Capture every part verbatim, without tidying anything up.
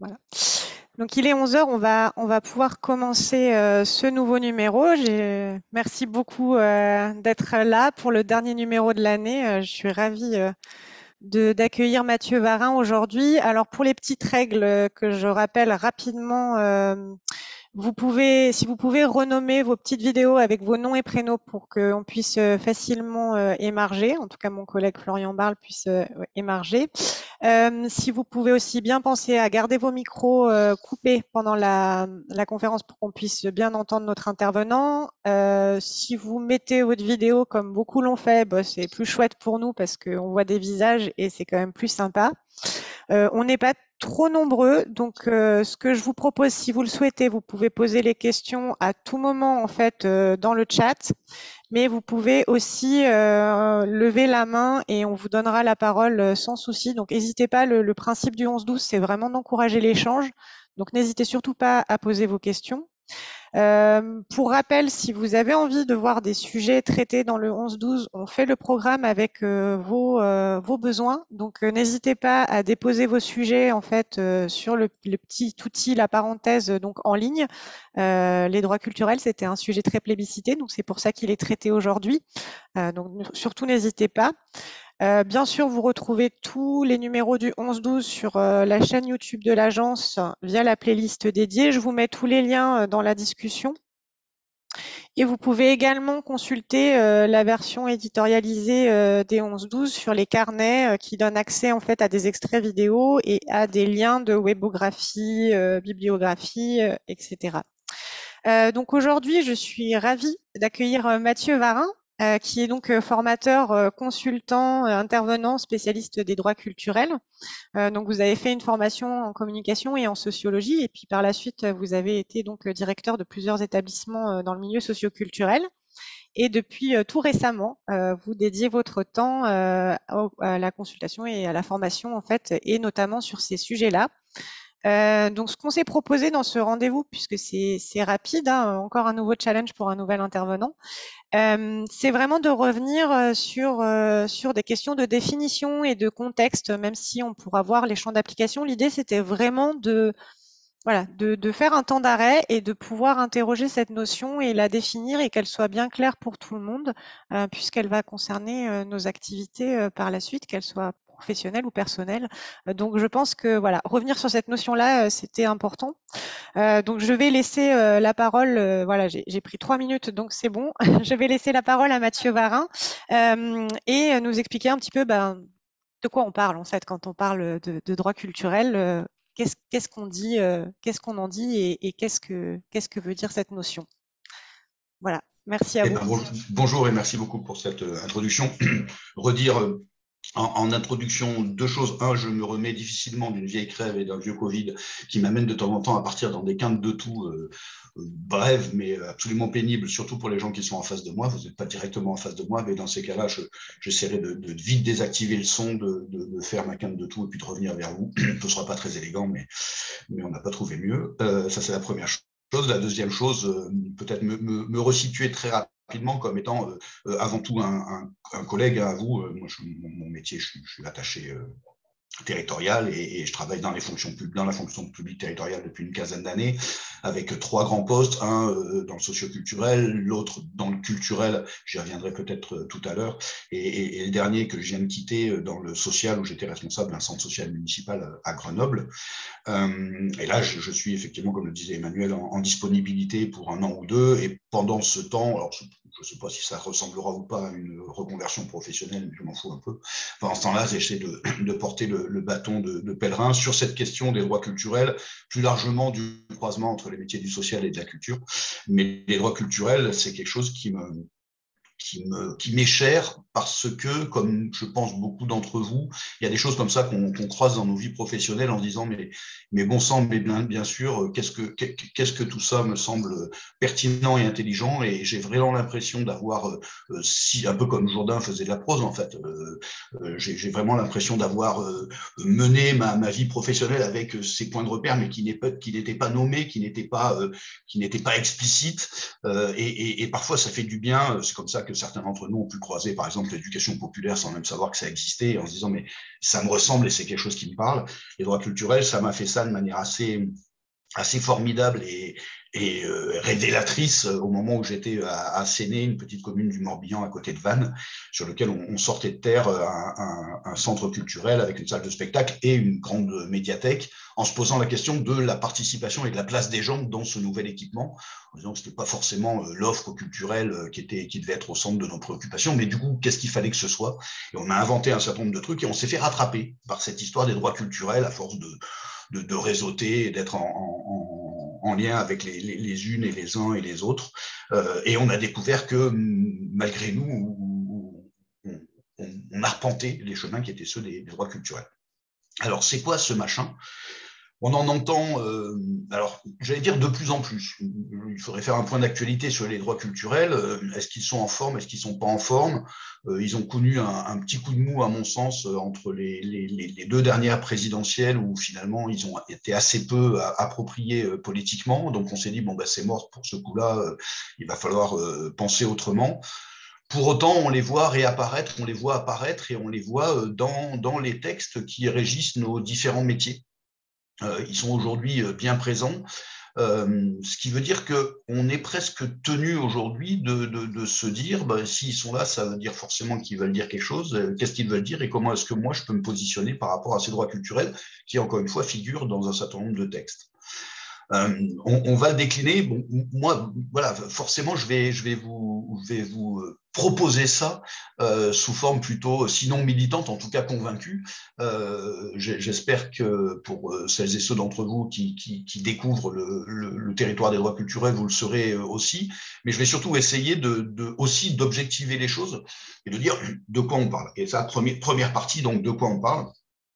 Voilà. Donc, il est onze heures, on va, on va pouvoir commencer euh, ce nouveau numéro. Merci beaucoup euh, d'être là pour le dernier numéro de l'année. Euh, je suis ravie euh, d'accueillir Mathieu Varin aujourd'hui. Alors, pour les petites règles que je rappelle rapidement, euh, vous pouvez, si vous pouvez renommer vos petites vidéos avec vos noms et prénoms pour qu'on puisse euh, facilement euh, émarger, en tout cas mon collègue Florian Barle puisse euh, émarger. Euh, si vous pouvez aussi bien penser à garder vos micros euh, coupés pendant la, la conférence pour qu'on puisse bien entendre notre intervenant. Euh, si vous mettez votre vidéo comme beaucoup l'ont fait, bah, c'est plus chouette pour nous parce qu'on voit des visages et c'est quand même plus sympa. Euh, on n'est pas trop nombreux, donc euh, ce que je vous propose, si vous le souhaitez, vous pouvez poser les questions à tout moment en fait euh, dans le chat, mais vous pouvez aussi euh, lever la main et on vous donnera la parole euh, sans souci. Donc n'hésitez pas, le, le principe du onze douze, c'est vraiment d'encourager l'échange, donc n'hésitez surtout pas à poser vos questions. Euh, pour rappel, si vous avez envie de voir des sujets traités dans le onze douze, on fait le programme avec euh, vos, euh, vos besoins. Donc, euh, n'hésitez pas à déposer vos sujets en fait euh, sur le, le petit outil, la parenthèse, donc en ligne. Euh, les droits culturels, c'était un sujet très plébiscité, donc c'est pour ça qu'il est traité aujourd'hui. Euh, donc, surtout, n'hésitez pas. Euh, bien sûr, vous retrouvez tous les numéros du onze douze sur euh, la chaîne YouTube de l'agence via la playlist dédiée. Je vous mets tous les liens euh, dans la discussion. Et vous pouvez également consulter euh, la version éditorialisée euh, des onze douze sur les carnets euh, qui donnent accès en fait à des extraits vidéo et à des liens de webographie, euh, bibliographie, euh, et cetera. Euh, donc aujourd'hui, je suis ravie d'accueillir euh, Mathieu Varin, euh, qui est donc euh, formateur, euh, consultant, euh, intervenant, spécialiste des droits culturels. Euh, donc vous avez fait une formation en communication et en sociologie, et puis par la suite, vous avez été donc euh, directeur de plusieurs établissements euh, dans le milieu socioculturel. Et depuis euh, tout récemment, euh, vous dédiez votre temps euh, à la consultation et à la formation en fait, et notamment sur ces sujets-là. Euh, donc, ce qu'on s'est proposé dans ce rendez-vous, puisque c'est rapide, hein, encore un nouveau challenge pour un nouvel intervenant, euh, c'est vraiment de revenir euh, sur, euh, sur des questions de définition et de contexte, même si on pourra voir les champs d'application. L'idée, c'était vraiment de, voilà, de, de faire un temps d'arrêt et de pouvoir interroger cette notion et la définir et qu'elle soit bien claire pour tout le monde, euh, puisqu'elle va concerner euh, nos activités euh, par la suite, qu'elles soient professionnelles ou personnelles. Euh, donc, je pense que voilà, revenir sur cette notion-là, euh, c'était important. Euh, donc, je vais laisser euh, la parole. Euh, voilà, j'ai pris trois minutes, donc c'est bon. Je vais laisser la parole à Mathieu Varin euh, et nous expliquer un petit peu ben, de quoi on parle en fait quand on parle de, de droit culturel. Euh, qu'est-ce qu'est-ce qu'on dit, euh, qu'est-ce qu'on en dit et, et qu'est-ce que qu'est-ce que veut dire cette notion. Voilà. Merci à Eh vous. ben, bonjour et merci beaucoup pour cette euh, introduction. Redire euh, en, en introduction deux choses. Un, je me remets difficilement d'une vieille crève et d'un vieux Covid qui m'amène de temps en temps à partir dans des quintes de tout euh, euh, brèves, mais absolument pénibles, surtout pour les gens qui sont en face de moi. Vous n'êtes pas directement en face de moi, mais dans ces cas-là, j'essaierai de, de vite désactiver le son, de, de, de faire ma quinte de tout et puis de revenir vers vous. Ce ne sera pas très élégant, mais, mais on n'a pas trouvé mieux. Euh, ça, c'est la première chose. La deuxième chose, euh, peut-être me, me, me resituer très rapidement comme étant euh, avant tout un, un, un collègue à vous. Euh, moi, je, mon, mon métier, je, je suis attaché euh, territoriale et, et je travaille dans les fonctions publiques, dans la fonction publique territoriale depuis une quinzaine d'années, avec trois grands postes, un euh, dans le socioculturel, l'autre dans le culturel, j'y reviendrai peut-être euh, tout à l'heure, et, et, et le dernier que je viens de quitter euh, dans le social, où j'étais responsable d'un centre social municipal à Grenoble. Euh, et là, je, je suis effectivement, comme le disait Emmanuel, en, en disponibilité pour un an ou deux, et pendant ce temps, alors je ne sais pas si ça ressemblera ou pas à une reconversion professionnelle, mais je m'en fous un peu. Pendant ce temps-là, j'essaie de, de porter le, le bâton de, de pèlerin sur cette question des droits culturels, plus largement du croisement entre les métiers du social et de la culture. Mais les droits culturels, c'est quelque chose qui me, qui me, qui m'est cher parce que, comme je pense beaucoup d'entre vous, il y a des choses comme ça qu'on qu'on croise dans nos vies professionnelles en disant mais, mais bon sang, mais bien, bien sûr, qu'est-ce que, qu'est-ce que tout ça me semble pertinent et intelligent, et j'ai vraiment l'impression d'avoir, euh, si, un peu comme Jourdain faisait de la prose en fait, euh, euh, j'ai vraiment l'impression d'avoir euh, mené ma, ma vie professionnelle avec ces points de repère, mais qui n'étaient pas nommés, qui n'étaient pas, euh, qui n'étaient pas explicites, euh, et, et, et parfois ça fait du bien, c'est comme ça que que certains d'entre nous ont pu croiser, par exemple, l'éducation populaire sans même savoir que ça existait, en se disant, mais ça me ressemble et c'est quelque chose qui me parle. Les droits culturels, ça m'a fait ça de manière assez, assez formidable et, et euh, révélatrice au moment où j'étais à, à Séné, une petite commune du Morbihan à côté de Vannes, sur lequel on, on sortait de terre un, un, un centre culturel avec une salle de spectacle et une grande médiathèque, en se posant la question de la participation et de la place des gens dans ce nouvel équipement, en disant que ce n'était pas forcément l'offre culturelle qui, était, qui devait être au centre de nos préoccupations, mais du coup, qu'est-ce qu'il fallait que ce soit? Et on a inventé un certain nombre de trucs et on s'est fait rattraper par cette histoire des droits culturels à force de, de, de réseauter et d'être en, en, en lien avec les, les, les unes et les uns et les autres. Euh, et on a découvert que, malgré nous, on, on, on arpentait les chemins qui étaient ceux des, des droits culturels. Alors, c'est quoi ce machin? On en entend, euh, alors j'allais dire de plus en plus. Il faudrait faire un point d'actualité sur les droits culturels. Est-ce qu'ils sont en forme? Est-ce qu'ils ne sont pas en forme? euh, Ils ont connu un, un petit coup de mou, à mon sens, entre les, les, les deux dernières présidentielles où finalement ils ont été assez peu appropriés euh, politiquement. Donc on s'est dit, bon, bah, c'est mort pour ce coup-là, euh, il va falloir euh, penser autrement. Pour autant, on les voit réapparaître, on les voit apparaître et on les voit dans, dans les textes qui régissent nos différents métiers. Euh, ils sont aujourd'hui bien présents, euh, ce qui veut dire qu'on est presque tenu aujourd'hui de, de, de se dire, bah, s'ils sont là, ça veut dire forcément qu'ils veulent dire quelque chose, qu'est-ce qu'ils veulent dire et comment est-ce que moi je peux me positionner par rapport à ces droits culturels qui, encore une fois, figurent dans un certain nombre de textes. Euh, on, on va le décliner. Bon, moi, voilà, forcément, je vais, je vais vous, je vais vous proposer ça euh, sous forme plutôt, sinon militante, en tout cas convaincue. Euh, J'espère que pour celles et ceux d'entre vous qui, qui, qui découvrent le, le, le territoire des droits culturels, vous le serez aussi. Mais je vais surtout essayer de, de aussi d'objectiver les choses et de dire de quoi on parle. Et ça, première, première partie, donc de quoi on parle.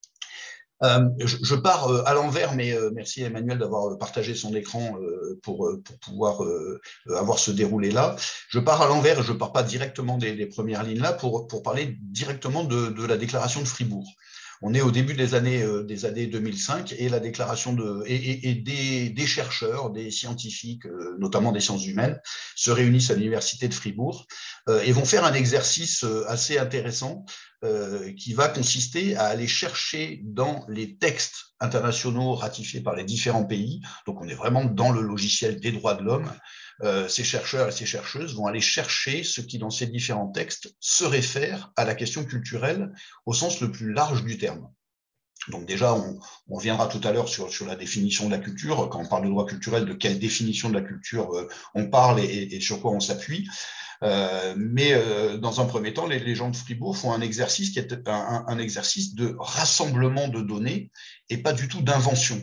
Euh, je, je pars euh, à l'envers, mais euh, merci à Emmanuel d'avoir partagé son écran euh, pour, pour pouvoir euh, avoir ce déroulé-là. Je pars à l'envers et je ne pars pas directement des, des premières lignes là pour, pour parler directement de, de la déclaration de Fribourg. On est au début des années, euh, des années deux mille cinq et la déclaration de et, et, et des, des chercheurs, des scientifiques, euh, notamment des sciences humaines, se réunissent à l'université de Fribourg euh, et vont faire un exercice assez intéressant euh, qui va consister à aller chercher dans les textes internationaux ratifiés par les différents pays. Donc, on est vraiment dans le logiciel des droits de l'homme. Euh, ces chercheurs et ces chercheuses vont aller chercher ce qui, dans ces différents textes, se réfère à la question culturelle au sens le plus large du terme. Donc déjà, on, on reviendra tout à l'heure sur, sur la définition de la culture. Quand on parle de droit culturel, de quelle définition de la culture euh, on parle et, et sur quoi on s'appuie. Euh, mais euh, dans un premier temps, les, les gens de Fribourg font un exercice qui est un, un exercice de rassemblement de données et pas du tout d'invention.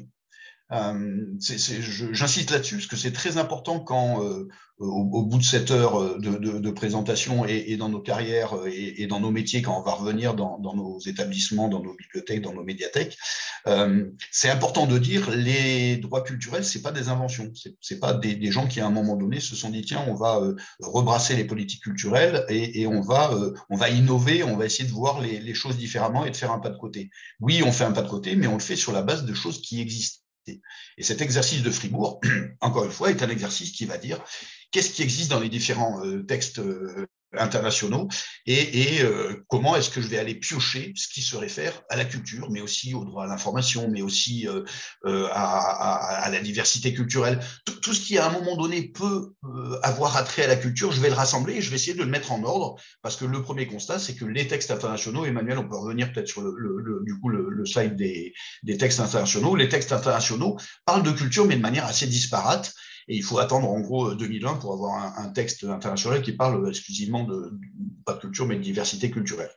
Euh, J'insiste là-dessus parce que c'est très important quand, euh, au, au bout de cette heure de, de, de présentation et, et dans nos carrières et, et dans nos métiers, quand on va revenir dans, dans nos établissements, dans nos bibliothèques, dans nos médiathèques, euh, c'est important de dire les droits culturels, c'est pas des inventions, c'est pas des, des gens qui à un moment donné se sont dit tiens, on va euh, rebrasser les politiques culturelles et, et on va euh, on va innover, on va essayer de voir les, les choses différemment et de faire un pas de côté. Oui, on fait un pas de côté, mais on le fait sur la base de choses qui existent. Et cet exercice de Fribourg, encore une fois, est un exercice qui va dire qu'est-ce qui existe dans les différents euh, textes euh, internationaux et, et euh, comment est-ce que je vais aller piocher ce qui se réfère à la culture, mais aussi au droit à l'information, mais aussi euh, euh, à, à, à la diversité culturelle. Tout, tout ce qui, à un moment donné, peut euh, avoir attrait à la culture, je vais le rassembler et je vais essayer de le mettre en ordre, parce que le premier constat, c'est que les textes internationaux, Emmanuel, on peut revenir peut-être sur le, le, le, du coup, le, le slide des, des textes internationaux, les textes internationaux parlent de culture, mais de manière assez disparate. Et il faut attendre en gros deux mille un pour avoir un, un texte international qui parle exclusivement de, pas de culture, mais de diversité culturelle.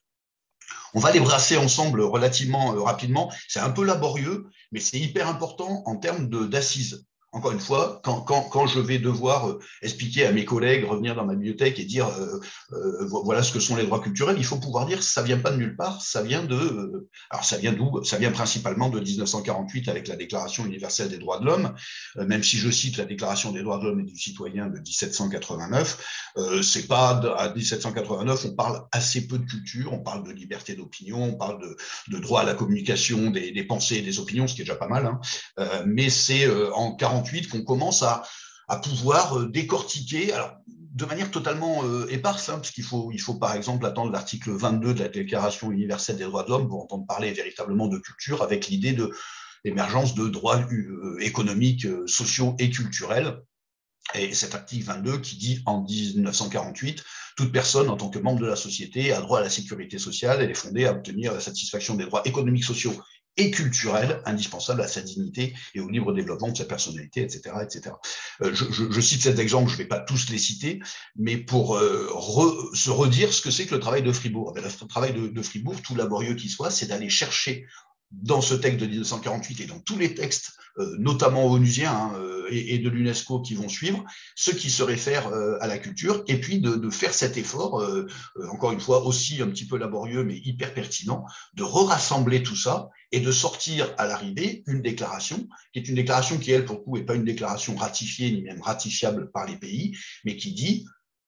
On va les brasser ensemble relativement euh, rapidement. C'est un peu laborieux, mais c'est hyper important en termes d'assises. Encore une fois, quand, quand, quand je vais devoir euh, expliquer à mes collègues, revenir dans ma bibliothèque et dire euh, euh, voilà ce que sont les droits culturels, il faut pouvoir dire ça vient pas de nulle part, ça vient de euh, alors ça vient d'où? Ça vient principalement de mille neuf cent quarante-huit avec la Déclaration universelle des droits de l'homme, euh, même si je cite la Déclaration des droits de l'homme et du citoyen de mille sept cent quatre-vingt-neuf, euh, c'est pas de, à mille sept cent quatre-vingt-neuf on parle assez peu de culture, on parle de liberté d'opinion, on parle de, de droit à la communication des, des pensées et des opinions, ce qui est déjà pas mal, hein, euh, mais c'est euh, en quarante-huit qu'on commence à, à pouvoir décortiquer. Alors, de manière totalement euh, éparse, hein, parce qu'il faut, il faut par exemple attendre l'article vingt-deux de la Déclaration universelle des droits de l'homme pour entendre parler véritablement de culture, avec l'idée de l'émergence de droits euh, économiques, euh, sociaux et culturels. Et cet article vingt-deux qui dit en mille neuf cent quarante-huit, toute personne en tant que membre de la société a droit à la sécurité sociale, elle est fondée à obtenir la satisfaction des droits économiques, sociaux et culturels indispensables à sa dignité et au libre développement de sa personnalité, et cetera et cetera. Euh, je, je, je cite cet exemple, je ne vais pas tous les citer, mais pour euh, re, se redire ce que c'est que le travail de Fribourg. Le travail de, de Fribourg, tout laborieux qu'il soit, c'est d'aller chercher dans ce texte de mille neuf cent quarante-huit et dans tous les textes, euh, notamment onusiens hein, euh, et, et de l'UNESCO qui vont suivre, ce qui se réfère euh, à la culture, et puis de, de faire cet effort, euh, euh, encore une fois aussi un petit peu laborieux mais hyper pertinent, de re-rassembler tout ça et de sortir à l'arrivée une déclaration, qui est une déclaration qui, elle, pour le coup, n'est pas une déclaration ratifiée ni même ratifiable par les pays, mais qui dit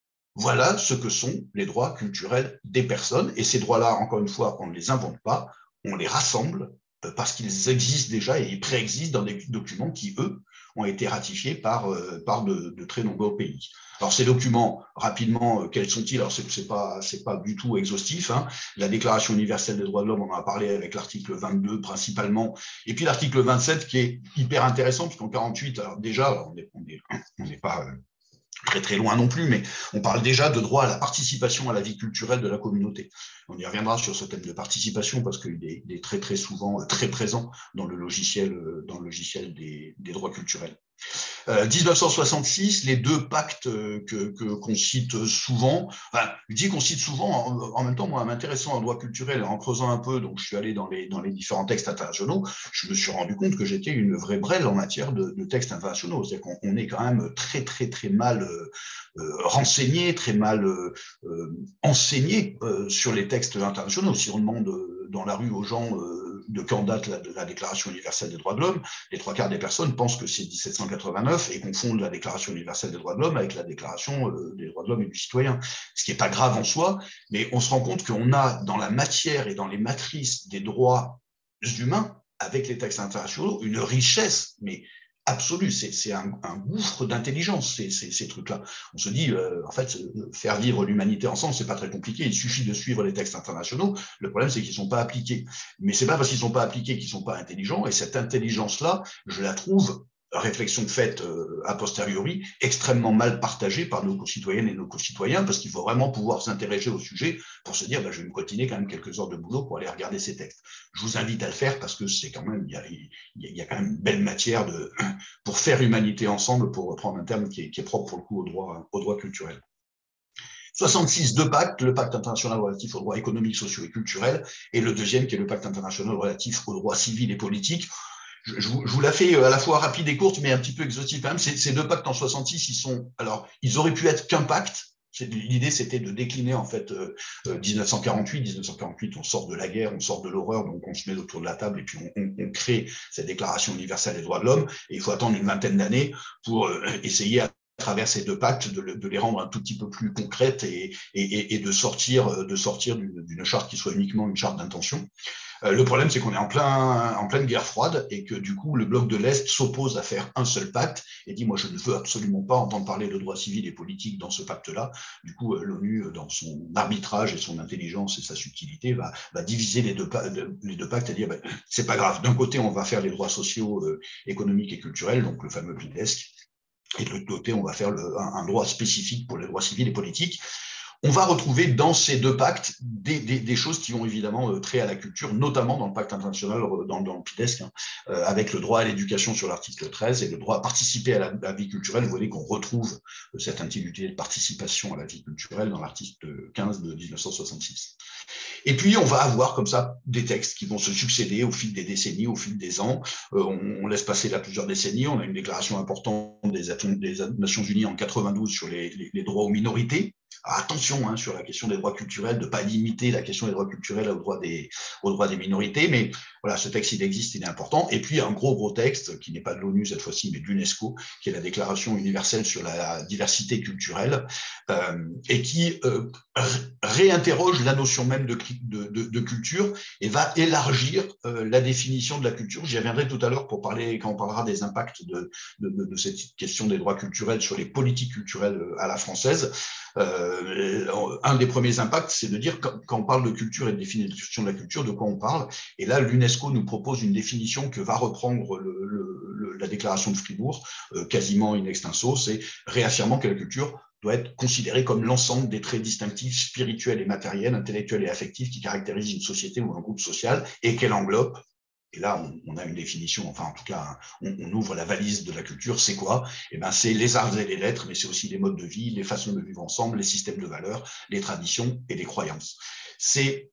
voilà ce que sont les droits culturels des personnes, et ces droits-là, encore une fois, on ne les invente pas, on les rassemble parce qu'ils existent déjà et ils préexistent dans des documents qui, eux, ont été ratifiés par, euh, par de, de très nombreux pays. Alors, ces documents, rapidement, euh, quels sont-ils? Alors, ce n'est pas, pas du tout exhaustif. Hein. La Déclaration universelle des droits de l'homme, on en a parlé avec l'article vingt-deux principalement, et puis l'article vingt-sept qui est hyper intéressant, puisqu'en quarante-huit, alors déjà, on n'est on est, on est pas... Euh, très très loin non plus, mais on parle déjà de droit à la participation à la vie culturelle de la communauté. On y reviendra sur ce thème de participation parce qu'il est, il est très très souvent très présent dans le logiciel, dans le logiciel des, des droits culturels. Euh, mille neuf cent soixante-six, les deux pactes euh, que, que, qu'on cite souvent, enfin, je dis qu'on cite souvent, en, en même temps, moi, en m'intéressant au droit culturel, en creusant un peu, donc je suis allé dans les, dans les différents textes internationaux, je me suis rendu compte que j'étais une vraie brêle en matière de, de textes internationaux. C'est-à-dire qu'on on est quand même très, très, très mal euh, euh, renseigné, très mal euh, euh, enseigné euh, sur les textes internationaux. Si on demande euh, dans la rue aux gens euh, de quand date la, la Déclaration universelle des droits de l'homme, les trois quarts des personnes pensent que c'est dix-sept cent quatre-vingt-neuf et confondent la Déclaration universelle des droits de l'homme avec la Déclaration euh, des droits de l'homme et du citoyen. Ce qui n'est pas grave en soi, mais on se rend compte qu'on a dans la matière et dans les matrices des droits humains, avec les textes internationaux, une richesse, mais absolue. C'est un, un gouffre d'intelligence, ces, ces, ces trucs-là. On se dit, euh, en fait, faire vivre l'humanité ensemble, c'est pas très compliqué. Il suffit de suivre les textes internationaux. Le problème, c'est qu'ils sont pas appliqués. Mais c'est pas parce qu'ils sont pas appliqués qu'ils sont pas intelligents. Et cette intelligence-là, je la trouve, réflexion faite euh, a posteriori, extrêmement mal partagée par nos concitoyennes et nos concitoyens, parce qu'il faut vraiment pouvoir s'intéresser au sujet pour se dire, bah, je vais me continuer quand même quelques heures de boulot pour aller regarder ces textes. Je vous invite à le faire parce que c'est quand même, il y a, il y a quand même une belle matière de, pour faire humanité ensemble, pour reprendre un terme qui est, qui est propre pour le coup au droit, au droit culturel. soixante-six, deux pactes, le pacte international relatif aux droits économiques, sociaux et culturels, et le deuxième qui est le pacte international relatif aux droits civils et politiques. Je, je, vous, je vous la fais à la fois rapide et courte, mais un petit peu exhaustive quand même. Ces, ces deux pactes en soixante-six, ils sont, alors, ils auraient pu être qu'un pacte. L'idée, c'était de décliner en fait euh, mille neuf cent quarante-huit. mille neuf cent quarante-huit, on sort de la guerre, on sort de l'horreur, donc on se met autour de la table et puis on, on, on crée cette Déclaration universelle des droits de l'homme. Et il faut attendre une vingtaine d'années pour euh, essayer à travers ces deux pactes, de, de les rendre un tout petit peu plus concrètes et, et, et de sortir, de sortir d'une charte qui soit uniquement une charte d'intention. Euh, le problème, c'est qu'on est en, plein, en pleine guerre froide et que du coup, le bloc de l'Est s'oppose à faire un seul pacte et dit, moi, je ne veux absolument pas entendre parler de droits civils et politiques dans ce pacte-là. Du coup, euh, l'ONU, dans son arbitrage et son intelligence et sa subtilité, va, va diviser les deux, les deux pactes et dire, ben, c'est pas grave. D'un côté, on va faire les droits sociaux, euh, économiques et culturels, donc le fameux P I D E S C, et de l'autre côté, on va faire le, un, un droit spécifique pour les droits civils et politiques. On va retrouver dans ces deux pactes des, des, des choses qui ont évidemment euh, trait à la culture, notamment dans le pacte international, dans, dans le P I D E S C, hein, euh, avec le droit à l'éducation sur l'article treize et le droit à participer à la, à la vie culturelle. Vous voyez qu'on retrouve euh, cette intitulé de participation à la vie culturelle dans l'article quinze de mille neuf cent soixante-six. Et puis, on va avoir comme ça des textes qui vont se succéder au fil des décennies, au fil des ans. Euh, on, on laisse passer là plusieurs décennies. On a une déclaration importante des, des Nations Unies en quatre-vingt-douze sur les, les, les droits aux minorités. Alors, attention hein, sur la question des droits culturels, de ne pas limiter la question des droits culturels aux droits des, aux droits des minorités, mais voilà, ce texte, il existe, il est important. Et puis, un gros, gros texte, qui n'est pas de l'ONU cette fois-ci, mais de l'UNESCO, qui est la Déclaration universelle sur la diversité culturelle, euh, et qui euh, réinterroge la notion même de, de, de, de culture et va élargir euh, la définition de la culture. J'y reviendrai tout à l'heure pour parler, quand on parlera des impacts de, de, de, de cette question des droits culturels sur les politiques culturelles à la française. Euh, un des premiers impacts, c'est de dire, quand, quand on parle de culture et de définition de la culture, de quoi on parle. Et là, l'UNESCO nous propose une définition que va reprendre le, le, le, la déclaration de Fribourg, euh, quasiment in extenso, c'est réaffirmant que la culture doit être considérée comme l'ensemble des traits distinctifs spirituels et matériels, intellectuels et affectifs qui caractérisent une société ou un groupe social et qu'elle englobe. Et là, on, on a une définition, enfin en tout cas, on, on ouvre la valise de la culture, c'est quoi? Eh ben, c'est les arts et les lettres, mais c'est aussi les modes de vie, les façons de vivre ensemble, les systèmes de valeurs, les traditions et les croyances. C'est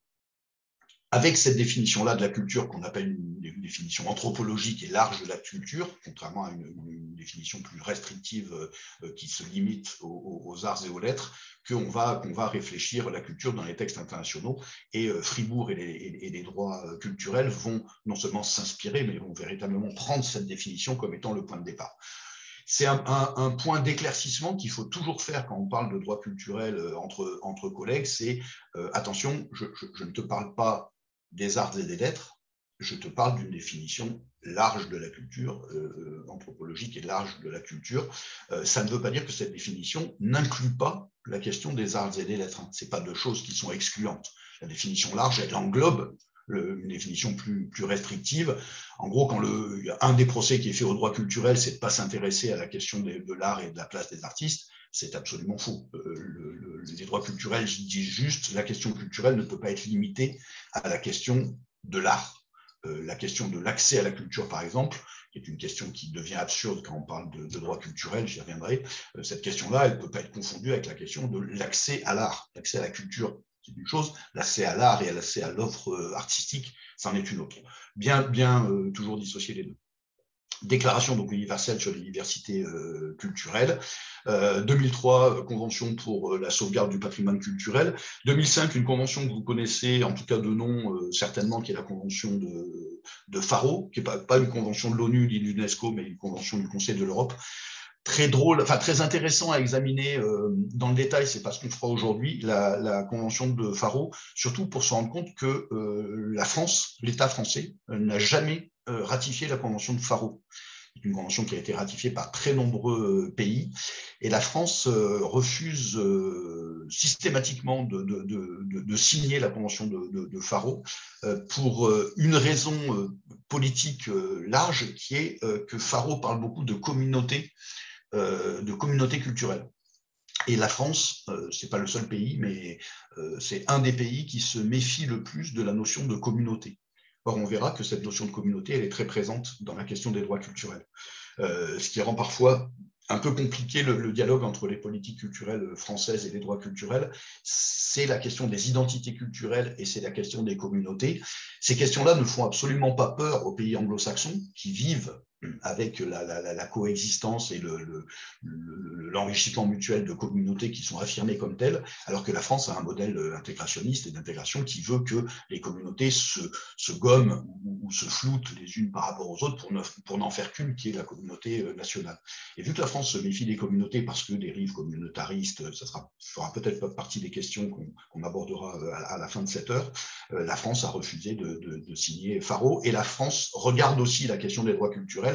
avec cette définition-là de la culture qu'on appelle une, une définition anthropologique et large de la culture, contrairement à une, une définition plus restrictive euh, qui se limite aux, aux arts et aux lettres, qu'on va, qu'on va réfléchir la culture dans les textes internationaux. Et euh, Fribourg et les, et, et les droits culturels vont non seulement s'inspirer, mais vont véritablement prendre cette définition comme étant le point de départ. C'est un, un, un point d'éclaircissement qu'il faut toujours faire quand on parle de droits culturels entre, entre collègues, c'est euh, attention, je, je, je ne te parle pas des arts et des lettres, je te parle d'une définition large de la culture, euh, anthropologique et large de la culture. Euh, ça ne veut pas dire que cette définition n'inclut pas la question des arts et des lettres. Ce n'est pas deux choses qui sont excluantes. La définition large, elle englobe le, une définition plus, plus restrictive. En gros, quand le, un des procès qui est fait au droit culturel, c'est de ne pas s'intéresser à la question de, de l'art et de la place des artistes, c'est absolument faux. Euh, le, le, les droits culturels disent juste la question culturelle ne peut pas être limitée à la question de l'art. Euh, la question de l'accès à la culture, par exemple, qui est une question qui devient absurde quand on parle de, de droits culturels, j'y reviendrai, euh, cette question-là, elle ne peut pas être confondue avec la question de l'accès à l'art, l'accès à la culture. C'est une chose, l'accès à l'art et l'accès à l'offre artistique, c'en est une autre. Bien, bien euh, toujours dissocier les deux. Déclaration donc universelle sur les diversités euh, culturelles. Euh, deux mille trois, convention pour euh, la sauvegarde du patrimoine culturel. deux mille cinq, une convention que vous connaissez, en tout cas de nom euh, certainement, qui est la convention de, de Faro, qui n'est pas, pas une convention de l'ONU ni de l'UNESCO, mais une convention du Conseil de l'Europe. Très drôle, enfin très intéressant à examiner euh, dans le détail, c'est pas ce qu'on fera aujourd'hui, la, la convention de Faro, surtout pour se rendre compte que euh, la France, l'État français, euh, n'a jamais euh, ratifié la convention de Faro. C'est une convention qui a été ratifiée par très nombreux pays, et la France euh, refuse euh, systématiquement de, de, de, de signer la convention de, de, de Faro euh, pour euh, une raison euh, politique euh, large, qui est euh, que Faro parle beaucoup de communautés Euh, de communautés culturelles. Et la France, euh, ce n'est pas le seul pays, mais euh, c'est un des pays qui se méfie le plus de la notion de communauté. Or, on verra que cette notion de communauté, elle est très présente dans la question des droits culturels. Euh, ce qui rend parfois un peu compliqué le, le dialogue entre les politiques culturelles françaises et les droits culturels, c'est la question des identités culturelles et c'est la question des communautés. Ces questions-là ne font absolument pas peur aux pays anglo-saxons qui vivent avec la, la, la coexistence et le, le, le, l'enrichissement mutuel de communautés qui sont affirmées comme telles, alors que la France a un modèle intégrationniste et d'intégration qui veut que les communautés se, se gomment ou, ou se floutent les unes par rapport aux autres pour, ne, pour n'en faire qu'une, qui est la communauté nationale. Et vu que la France se méfie des communautés parce que des rives communautaristes, ça sera, fera peut-être pas partie des questions qu'on, qu'on abordera à, à la fin de cette heure, euh, la France a refusé de, de, de signer Faro, et la France regarde aussi la question des droits culturels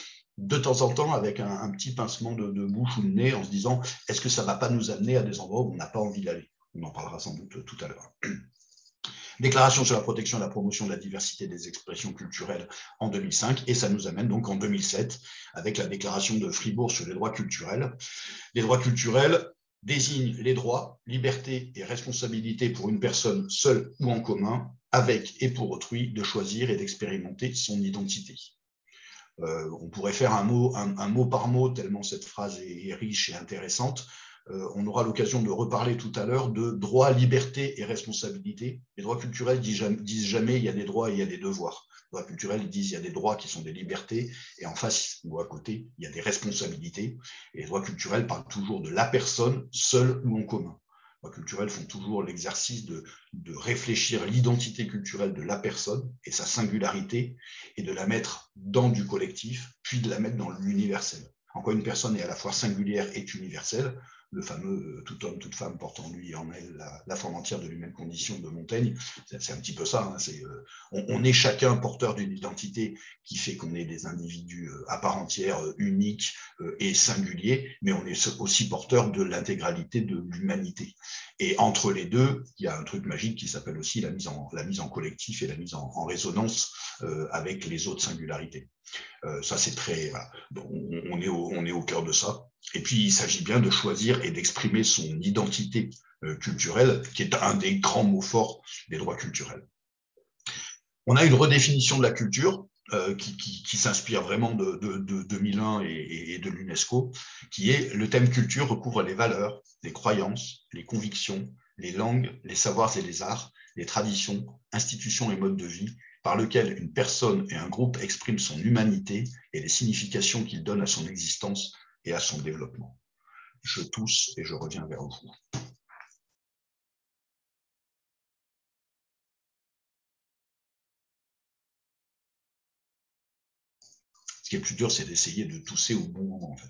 de temps en temps avec un, un petit pincement de, de bouche ou de nez en se disant est-ce que ça ne va pas nous amener à des endroits où on n'a pas envie d'aller? On en parlera sans doute tout à l'heure. Déclaration sur la protection et la promotion de la diversité des expressions culturelles en deux mille cinq, et ça nous amène donc en deux mille sept avec la déclaration de Fribourg sur les droits culturels. Les droits culturels désignent les droits, libertés et responsabilités pour une personne seule ou en commun, avec et pour autrui, de choisir et d'expérimenter son identité. Euh, on pourrait faire un mot, un, un mot par mot, tellement cette phrase est, est riche et intéressante. Euh, on aura l'occasion de reparler tout à l'heure de droits, liberté et responsabilité. Les droits culturels disent jamais, disent jamais il y a des droits et il y a des devoirs. Les droits culturels, ils disent il y a des droits qui sont des libertés, et en face ou à côté, il y a des responsabilités. Et les droits culturels parlent toujours de la personne, seule ou en commun. droits culturels font toujours l'exercice de, de réfléchir l'identité culturelle de la personne et sa singularité et de la mettre dans du collectif, puis de la mettre dans l'universel. En quoi une personne est à la fois singulière et universelle, le fameux « tout homme, toute femme porte en lui et en elle la, la forme entière de l'humaine condition » de Montaigne, c'est un petit peu ça. Hein, c'est, euh, on, on est chacun porteur d'une identité qui fait qu'on est des individus euh, à part entière, euh, uniques euh, et singuliers, mais on est aussi porteur de l'intégralité de l'humanité. Et entre les deux, il y a un truc magique qui s'appelle aussi la mise en, la mise en collectif et la mise en, en résonance euh, avec les autres singularités. Euh, ça, c'est très. Voilà. On, on, est au, on est au cœur de ça. Et puis, il s'agit bien de choisir et d'exprimer son identité euh, culturelle, qui est un des grands mots forts des droits culturels. On a une redéfinition de la culture euh, qui, qui, qui s'inspire vraiment de, de, de deux mille un et, et de l'UNESCO, qui est le thème culture recouvre les valeurs, les croyances, les convictions, les langues, les savoirs et les arts, les traditions, institutions et modes de vie, par lequel une personne et un groupe expriment son humanité et les significations qu'il donne à son existence et à son développement. Je tousse et je reviens vers vous. Ce qui est plus dur, c'est d'essayer de tousser au bon moment, en fait.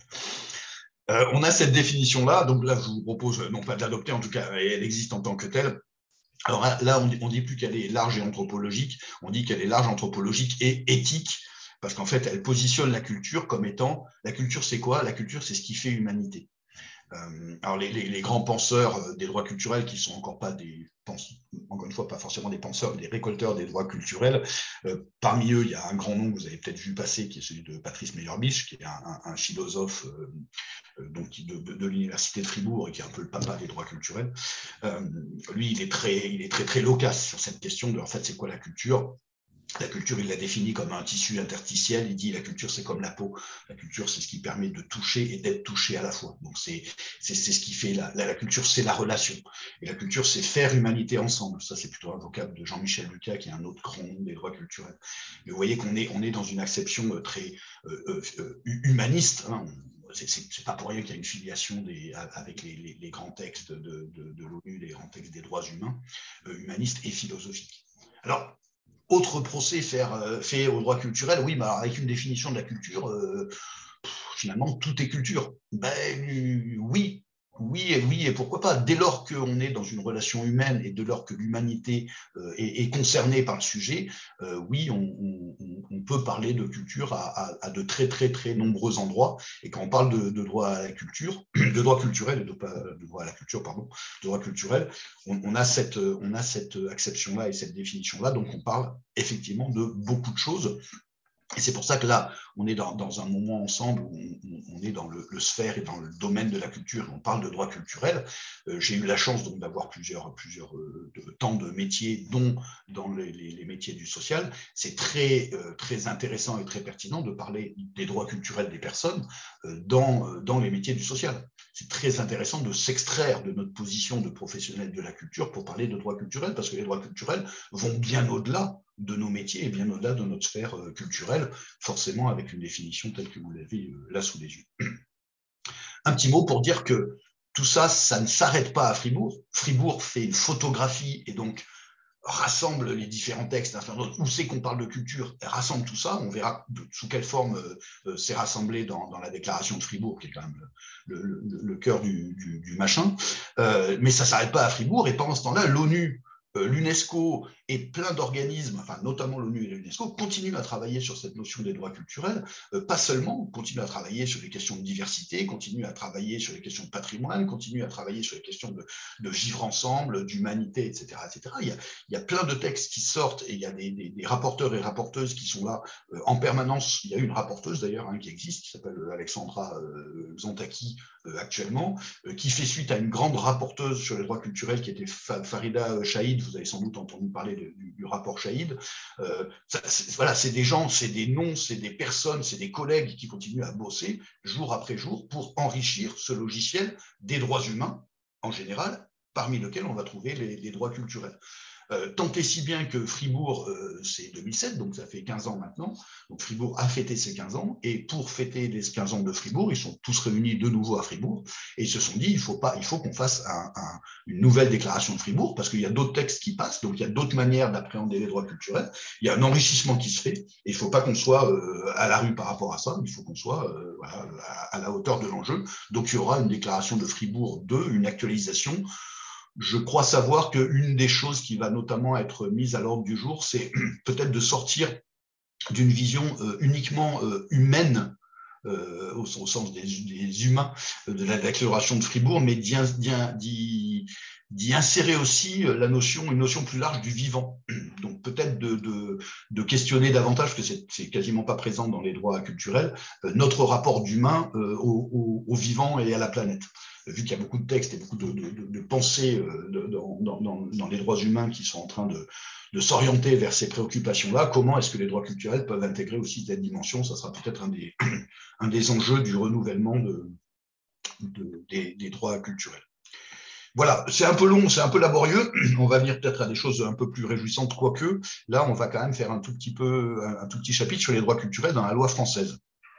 Euh, on a cette définition-là, donc là, je vous propose non pas de l'adopter, en tout cas, elle existe en tant que telle. Alors là, on ne dit plus qu'elle est large et anthropologique, on dit qu'elle est large, anthropologique et éthique, parce qu'en fait, elle positionne la culture comme étant, la culture c'est quoi? La culture, c'est ce qui fait humanité. Euh, alors les, les, les grands penseurs des droits culturels, qui sont encore pas des, encore une fois, pas forcément des penseurs, mais des récolteurs des droits culturels, euh, parmi eux, il y a un grand nom que vous avez peut-être vu passer, qui est celui de Patrice Meyerbeer, qui est un, un, un philosophe euh, donc, de, de, de l'université de Fribourg et qui est un peu le papa des droits culturels. Euh, lui, il est très, il est très, très loquace sur cette question de, en fait, c'est quoi la culture? La culture, il la définit comme un tissu interstitiel. Il dit la culture, c'est comme la peau. La culture, c'est ce qui permet de toucher et d'être touché à la fois. Donc, c'est ce qui fait la, la, la culture, c'est la relation. Et la culture, c'est faire humanité ensemble. Ça, c'est plutôt un vocable de Jean-Michel Lucas, qui est un autre grand nom des droits culturels. Mais vous voyez qu'on est, on est dans une acception très euh, euh, humaniste. Hein. C'est pas pour rien qu'il y a une filiation des, avec les, les, les grands textes de, de, de l'ONU, les grands textes des droits humains, euh, humanistes et philosophiques. Alors, autre procès faire, euh, fait au droit culturel, oui, bah, avec une définition de la culture, euh, finalement, tout est culture. Ben, euh, oui, oui et oui, et pourquoi pas. Dès lors qu'on est dans une relation humaine et dès lors que l'humanité euh, est, est concernée par le sujet, euh, oui, on, on, on, peut parler de culture à, à, à de très, très, très nombreux endroits. Et quand on parle de, de droit à la culture, de droit culturel, et de, de droit à la culture, pardon, de droit culturel, on, on a cette, on a cette acception-là et cette définition-là. Donc, on parle effectivement de beaucoup de choses. Et c'est pour ça que là, on est dans, dans un moment ensemble où on, on est dans le, le sphère et dans le domaine de la culture. On parle de droit culturel. Euh, J'ai eu la chance donc d'avoir plusieurs, plusieurs euh, de, temps de métiers, dont dans les, les, les métiers du social. C'est très, euh, très intéressant et très pertinent de parler des droits culturels des personnes euh, dans, euh, dans les métiers du social. C'est très intéressant de s'extraire de notre position de professionnel de la culture pour parler de droits culturels, parce que les droits culturels vont bien au-delà de nos métiers et bien au-delà de notre sphère euh, culturelle, forcément avec une définition telle que vous l'avez euh, là sous les yeux. Un petit mot pour dire que tout ça, ça ne s'arrête pas à Fribourg. Fribourg fait une photographie et donc rassemble les différents textes. Où c'est qu'on parle de culture, rassemble tout ça. On verra de, sous quelle forme euh, c'est rassemblé dans, dans la déclaration de Fribourg, qui est quand même le, le, le, le cœur du, du, du machin. Euh, mais ça ne s'arrête pas à Fribourg. Et pendant ce temps-là, l'ONU, euh, l'UNESCO et plein d'organismes, enfin notamment l'ONU et l'UNESCO, continuent à travailler sur cette notion des droits culturels. Euh, pas seulement, continuent à travailler sur les questions de diversité, continuent à travailler sur les questions de patrimoine, continuent à travailler sur les questions de, de vivre ensemble, d'humanité, et cetera, et cetera. Il y a, il y a plein de textes qui sortent et il y a des, des, des rapporteurs et rapporteuses qui sont là euh, en permanence. Il y a une rapporteuse d'ailleurs hein, qui existe, qui s'appelle Alexandra euh, Zantaki euh, actuellement, euh, qui fait suite à une grande rapporteuse sur les droits culturels qui était Farida Chahid. Vous avez sans doute entendu parler de, du, du rapport Chahid. Euh, ça, voilà, c'est des gens, c'est des noms, c'est des personnes, c'est des collègues qui continuent à bosser jour après jour pour enrichir ce logiciel des droits humains en général, parmi lesquels on va trouver les, les droits culturels. Euh, tant et si bien que Fribourg, euh, c'est deux mille sept, donc ça fait quinze ans maintenant. Donc Fribourg a fêté ses quinze ans. Et pour fêter les quinze ans de Fribourg, ils sont tous réunis de nouveau à Fribourg. Et ils se sont dit, il faut pas, il faut qu'on fasse un, un, une nouvelle déclaration de Fribourg, parce qu'il y a d'autres textes qui passent, donc il y a d'autres manières d'appréhender les droits culturels. Il y a un enrichissement qui se fait. Et il ne faut pas qu'on soit euh, à la rue par rapport à ça. Il faut qu'on soit euh, voilà, à, à la hauteur de l'enjeu. Donc il y aura une déclaration de Fribourg deux, une actualisation. Je crois savoir qu'une des choses qui va notamment être mise à l'ordre du jour, c'est peut-être de sortir d'une vision euh, uniquement euh, humaine, euh, au, au sens des, des humains, euh, de la déclaration de Fribourg, mais d'y, d'y, d'y insérer aussi la notion, une notion plus large du vivant. Donc peut-être de, de, de questionner davantage, parce que c'est, c'est quasiment pas présent dans les droits culturels, euh, notre rapport d'humain euh, au, au, au vivant et à la planète. Vu qu'il y a beaucoup de textes et beaucoup de, de, de, de pensées euh, de, dans, dans, dans les droits humains qui sont en train de, de s'orienter vers ces préoccupations-là, comment est-ce que les droits culturels peuvent intégrer aussi cette dimension? Ça sera peut-être un des, un des enjeux du renouvellement de, de, des, des droits culturels. Voilà, c'est un peu long, c'est un peu laborieux. On va venir peut-être à des choses un peu plus réjouissantes, quoique là, on va quand même faire un tout petit peu, un, un tout petit chapitre sur les droits culturels dans la loi française.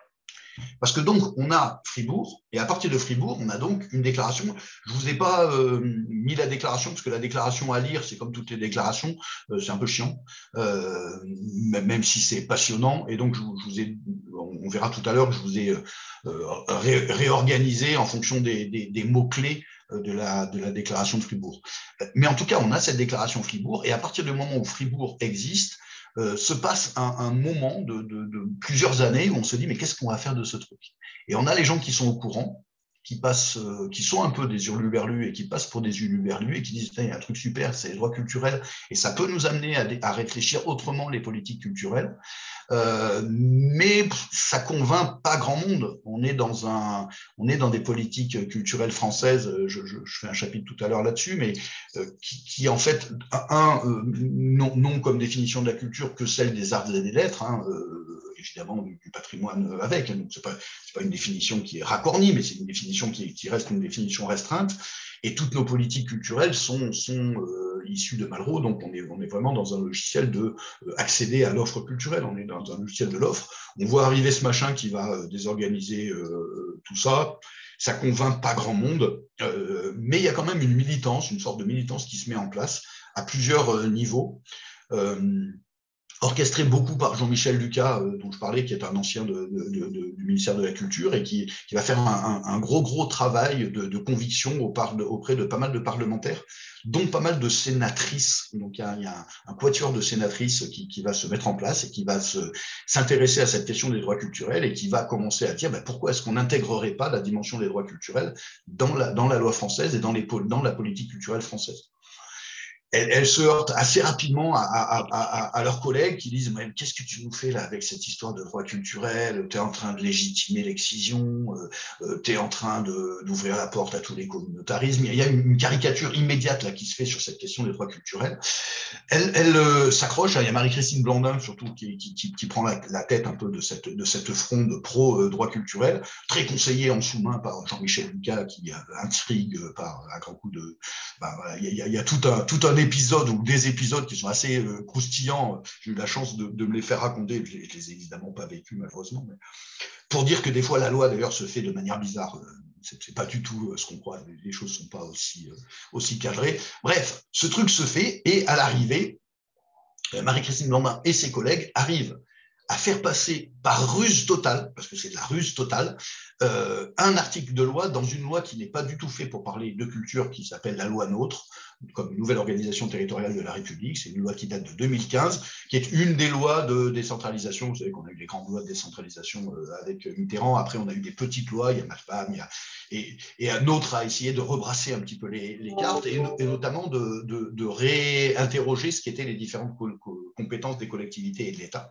Parce que donc, on a Fribourg, et à partir de Fribourg, on a donc une déclaration. Je ne vous ai pas euh, mis la déclaration, parce que la déclaration à lire, c'est comme toutes les déclarations, euh, c'est un peu chiant, euh, même si c'est passionnant. Et donc, je, je vous ai, on verra tout à l'heure que je vous ai euh, ré, réorganisé en fonction des, des, des mots-clés de la, de la déclaration de Fribourg. Mais en tout cas, on a cette déclaration Fribourg, et à partir du moment où Fribourg existe, Euh, se passe un, un moment de, de, de plusieurs années où on se dit mais qu'est-ce qu'on va faire de ce truc? Et on a les gens qui sont au courant, qui passent, euh, qui sont un peu des hurluberlus et qui passent pour des hurluberlus et qui disent il y a un truc super, c'est les droits culturels et ça peut nous amener à, à réfléchir autrement les politiques culturelles. Euh, mais ça convainc pas grand monde. On est dans un, on est dans des politiques culturelles françaises. Je, je, je fais un chapitre tout à l'heure là-dessus, mais euh, qui, qui en fait un euh, non, non comme définition de la culture que celle des arts et des lettres, hein, euh, évidemment du, du patrimoine avec. Donc c'est pas, c'est pas une définition qui est racornie, mais c'est une définition qui, qui reste une définition restreinte. Et toutes nos politiques culturelles sont, sont euh, issues de Malraux, donc on est, on est vraiment dans un logiciel de euh, accéder à l'offre culturelle, on est dans un logiciel de l'offre. On voit arriver ce machin qui va euh, désorganiser euh, tout ça, ça convainc pas grand monde, euh, mais il y a quand même une militance, une sorte de militance qui se met en place à plusieurs euh, niveaux. Euh, orchestré beaucoup par Jean-Michel Lucas, euh, dont je parlais, qui est un ancien de, de, de, de, du ministère de la Culture et qui, qui va faire un, un, un gros, gros travail de, de conviction au par, de, auprès de pas mal de parlementaires, dont pas mal de sénatrices. Donc, il y a, il y a un, un quatuor de sénatrices qui, qui va se mettre en place et qui va se, s'intéresser à cette question des droits culturels et qui va commencer à dire ben, pourquoi est-ce qu'on n'intégrerait pas la dimension des droits culturels dans la, dans la loi française et dans, les, dans la politique culturelle française. Elles, elles se heurtent assez rapidement à, à, à, à leurs collègues qui disent mais qu'est-ce que tu nous fais là avec cette histoire de droit culturel? Tu es en train de légitimer l'excision, euh, tu es en train de, d'ouvrir la porte à tous les communautarismes. Il y a une caricature immédiate là qui se fait sur cette question des droits culturels. Elle, elle euh, s'accroche. Il y a Marie-Christine Blandin surtout qui, qui, qui, qui prend la, la tête un peu de cette, de cette fronde pro-droit culturel, très conseillée en sous-main par Jean-Michel Lucas qui intrigue par un grand coup de... Ben, voilà, il y a, il y a tout un, tout un épisode ou des épisodes qui sont assez euh, croustillants. J'ai eu la chance de, de me les faire raconter. Je ne les ai évidemment pas vécus, malheureusement. Mais pour dire que des fois, la loi, d'ailleurs, se fait de manière bizarre. C'est, c'est pas du tout ce qu'on croit. Les choses ne sont pas aussi, euh, aussi cadrées. Bref, ce truc se fait et à l'arrivée, Marie-Christine Blandin et ses collègues arrivent à faire passer par ruse totale, parce que c'est de la ruse totale, euh, un article de loi dans une loi qui n'est pas du tout fait pour parler de culture, qui s'appelle la loi NOTRe, comme une nouvelle organisation territoriale de la République. C'est une loi qui date de deux mille quinze, qui est une des lois de décentralisation. Vous savez qu'on a eu les grandes lois de décentralisation avec Mitterrand. Après, on a eu des petites lois, il y a MAFPAM, il y a... Et, et un autre a essayé de rebrasser un petit peu les, les cartes et, et notamment de, de, de réinterroger ce qu'étaient les différentes co- co- compétences des collectivités et de l'État.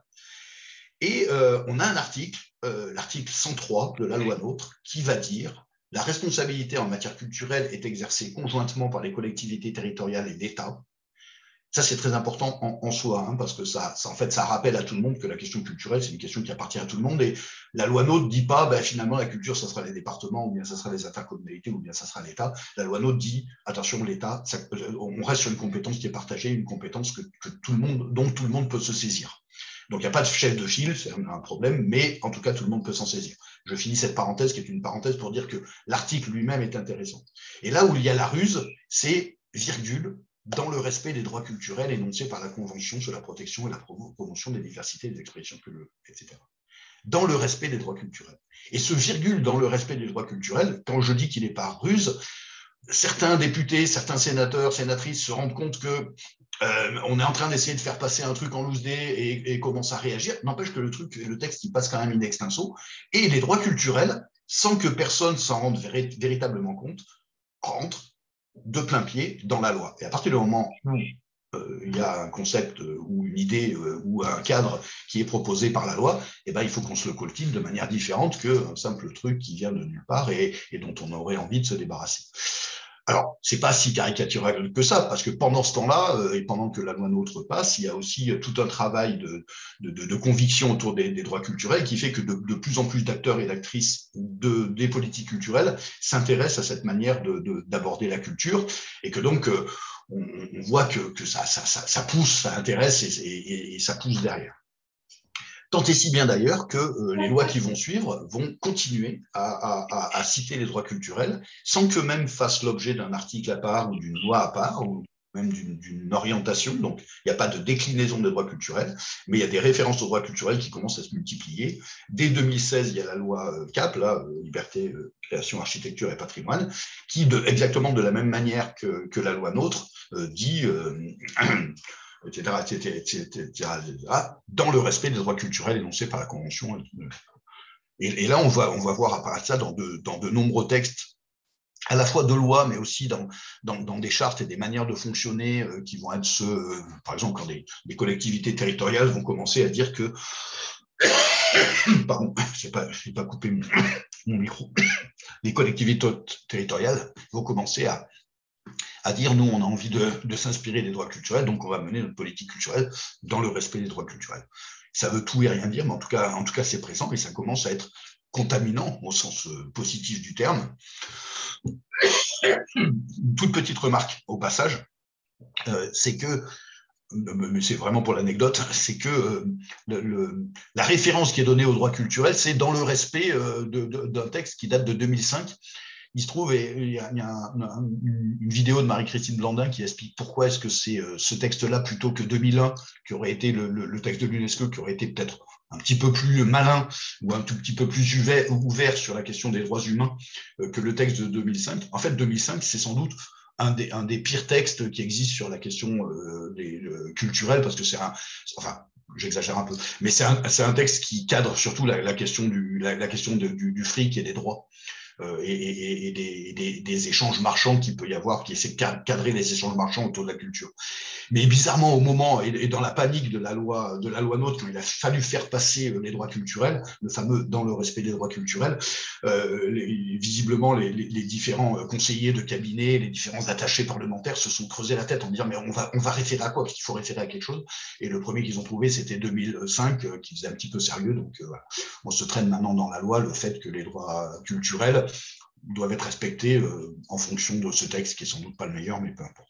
Et euh, on a un article, euh, l'article cent trois de la loi NOTRe, qui va dire la responsabilité en matière culturelle est exercée conjointement par les collectivités territoriales et l'État. Ça, c'est très important en, en soi, hein, parce que ça, ça, en fait, ça rappelle à tout le monde que la question culturelle, c'est une question qui appartient à tout le monde. Et la loi NOTRe ne dit pas, ben, finalement, la culture, ça sera les départements, ou bien ça sera les intercommunalités, ou bien ça sera l'État. La loi NOTRe dit, attention, l'État, on reste sur une compétence qui est partagée, une compétence que, que tout le monde, dont tout le monde peut se saisir. Donc, il n'y a pas de chef de file, c'est un problème, mais en tout cas, tout le monde peut s'en saisir. Je finis cette parenthèse, qui est une parenthèse pour dire que l'article lui-même est intéressant. Et là où il y a la ruse, c'est virgule, dans le respect des droits culturels énoncés par la Convention sur la protection et la promotion des diversités des expressions culturelles, et cetera. Dans le respect des droits culturels. Et ce virgule dans le respect des droits culturels, quand je dis qu'il n'est pas ruse, certains députés, certains sénateurs, sénatrices se rendent compte que euh, on est en train d'essayer de faire passer un truc en loose day et, et commence à réagir. N'empêche que le truc, le texte, il passe quand même in extenso. Et les droits culturels, sans que personne s'en rende véri véritablement compte, rentrent de plein pied dans la loi. Et à partir du moment où euh, il y a un concept euh, ou une idée euh, ou un cadre qui est proposé par la loi, eh ben, il faut qu'on se le coltine de manière différente qu'un simple truc qui vient de nulle part et, et dont on aurait envie de se débarrasser. Alors, c'est pas si caricatural que ça, parce que pendant ce temps-là, euh, et pendant que la loi NOTRe passe, il y a aussi euh, tout un travail de, de, de, de conviction autour des, des droits culturels qui fait que de, de plus en plus d'acteurs et d'actrices de, des politiques culturelles s'intéressent à cette manière d'aborder la culture, et que donc euh, on, on voit que, que ça, ça, ça, ça pousse, ça intéresse et, et, et ça pousse derrière. Tant et si bien d'ailleurs que euh, les lois qui vont suivre vont continuer à, à, à citer les droits culturels sans qu'eux-mêmes fassent l'objet d'un article à part ou d'une loi à part ou même d'une orientation. Donc, il n'y a pas de déclinaison des droits culturels, mais il y a des références aux droits culturels qui commencent à se multiplier. Dès deux mille seize, il y a la loi C A P, là, Liberté, Création, Architecture et Patrimoine, qui, de, exactement de la même manière que, que la loi NOTRe, euh, dit... Euh, Etc, etc, etc, etc, dans le respect des droits culturels énoncés par la Convention. Et, et là, on va, on va voir apparaître ça dans de, dans de nombreux textes, à la fois de loi, mais aussi dans, dans, dans des chartes et des manières de fonctionner euh, qui vont être ceux, euh, par exemple, quand des, des collectivités territoriales vont commencer à dire que, pardon, je n'ai pas, pas coupé mon, mon micro, les collectivités territoriales vont commencer à à dire, nous, on a envie de, de s'inspirer des droits culturels, donc on va mener notre politique culturelle dans le respect des droits culturels. Ça veut tout et rien dire, mais en tout cas, en tout cas c'est présent et ça commence à être contaminant au sens positif du terme. Une toute petite remarque au passage, euh, c'est que, mais c'est vraiment pour l'anecdote, c'est que euh, le, le, la référence qui est donnée aux droits culturels, c'est dans le respect euh, d'un texte qui date de deux mille cinq. Il se trouve, et il y a, il y a un, un, une vidéo de Marie-Christine Blandin qui explique pourquoi est-ce que c'est euh, ce texte-là plutôt que deux mille un, qui aurait été le, le, le texte de l'UNESCO, qui aurait été peut-être un petit peu plus malin ou un tout petit peu plus ouvert, ouvert sur la question des droits humains euh, que le texte de deux mille cinq. En fait, deux mille cinq, c'est sans doute un des, un des pires textes qui existent sur la question euh, des, euh, culturelle, parce que c'est un... Enfin, j'exagère un peu, mais c'est un, un texte qui cadre surtout la, la question, du, la, la question de, du, du fric et des droits. Euh, et, et, et des, des, des échanges marchands qu'il peut y avoir, qui essaient de cadrer les échanges marchands autour de la culture. Mais bizarrement, au moment et, et dans la panique de la loi de la loi NOTRe, quand il a fallu faire passer les droits culturels, le fameux dans le respect des droits culturels, euh, les, visiblement les, les, les différents conseillers de cabinet, les différents attachés parlementaires se sont creusés la tête en disant mais on va on va référer à quoi, parce qu'il faut référer à quelque chose. Et le premier qu'ils ont trouvé, c'était deux mille cinq, euh, qui faisait un petit peu sérieux. Donc euh, voilà. On se traîne maintenant dans la loi le fait que les droits culturels doivent être respectés euh, en fonction de ce texte qui est sans doute pas le meilleur, mais peu importe.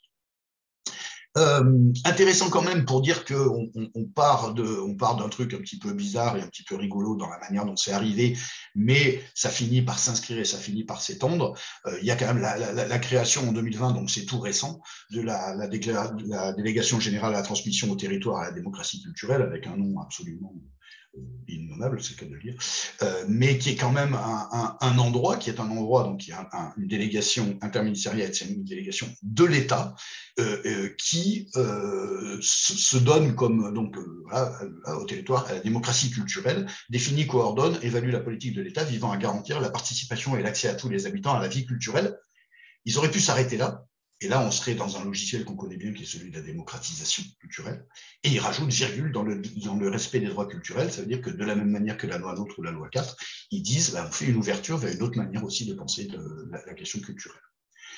Euh, intéressant quand même pour dire qu'on on, on part de, on part d'un truc un petit peu bizarre et un petit peu rigolo dans la manière dont c'est arrivé, mais ça finit par s'inscrire et ça finit par s'étendre. Euh, il y a quand même la, la, la création en deux mille vingt, donc c'est tout récent, de la, la, la délégation générale à la transmission au territoire à la démocratie culturelle, avec un nom absolument innommable, c'est le cas de le dire, euh, mais qui est quand même un, un, un endroit, qui est un endroit, donc qui a un, une délégation interministérielle, c'est une délégation de l'État, euh, euh, qui euh, se, se donne comme, donc, euh, voilà, au territoire, à la démocratie culturelle, définit, coordonne, évalue la politique de l'État visant à garantir la participation et l'accès à tous les habitants à la vie culturelle. Ils auraient pu s'arrêter là. Et là, on serait dans un logiciel qu'on connaît bien, qui est celui de la démocratisation culturelle. Et il rajoute virgule dans le, dans le respect des droits culturels. Ça veut dire que de la même manière que la loi NOTRe ou la loi quatre, ils disent, bah, on fait une ouverture vers une autre manière aussi de penser de la, la question culturelle.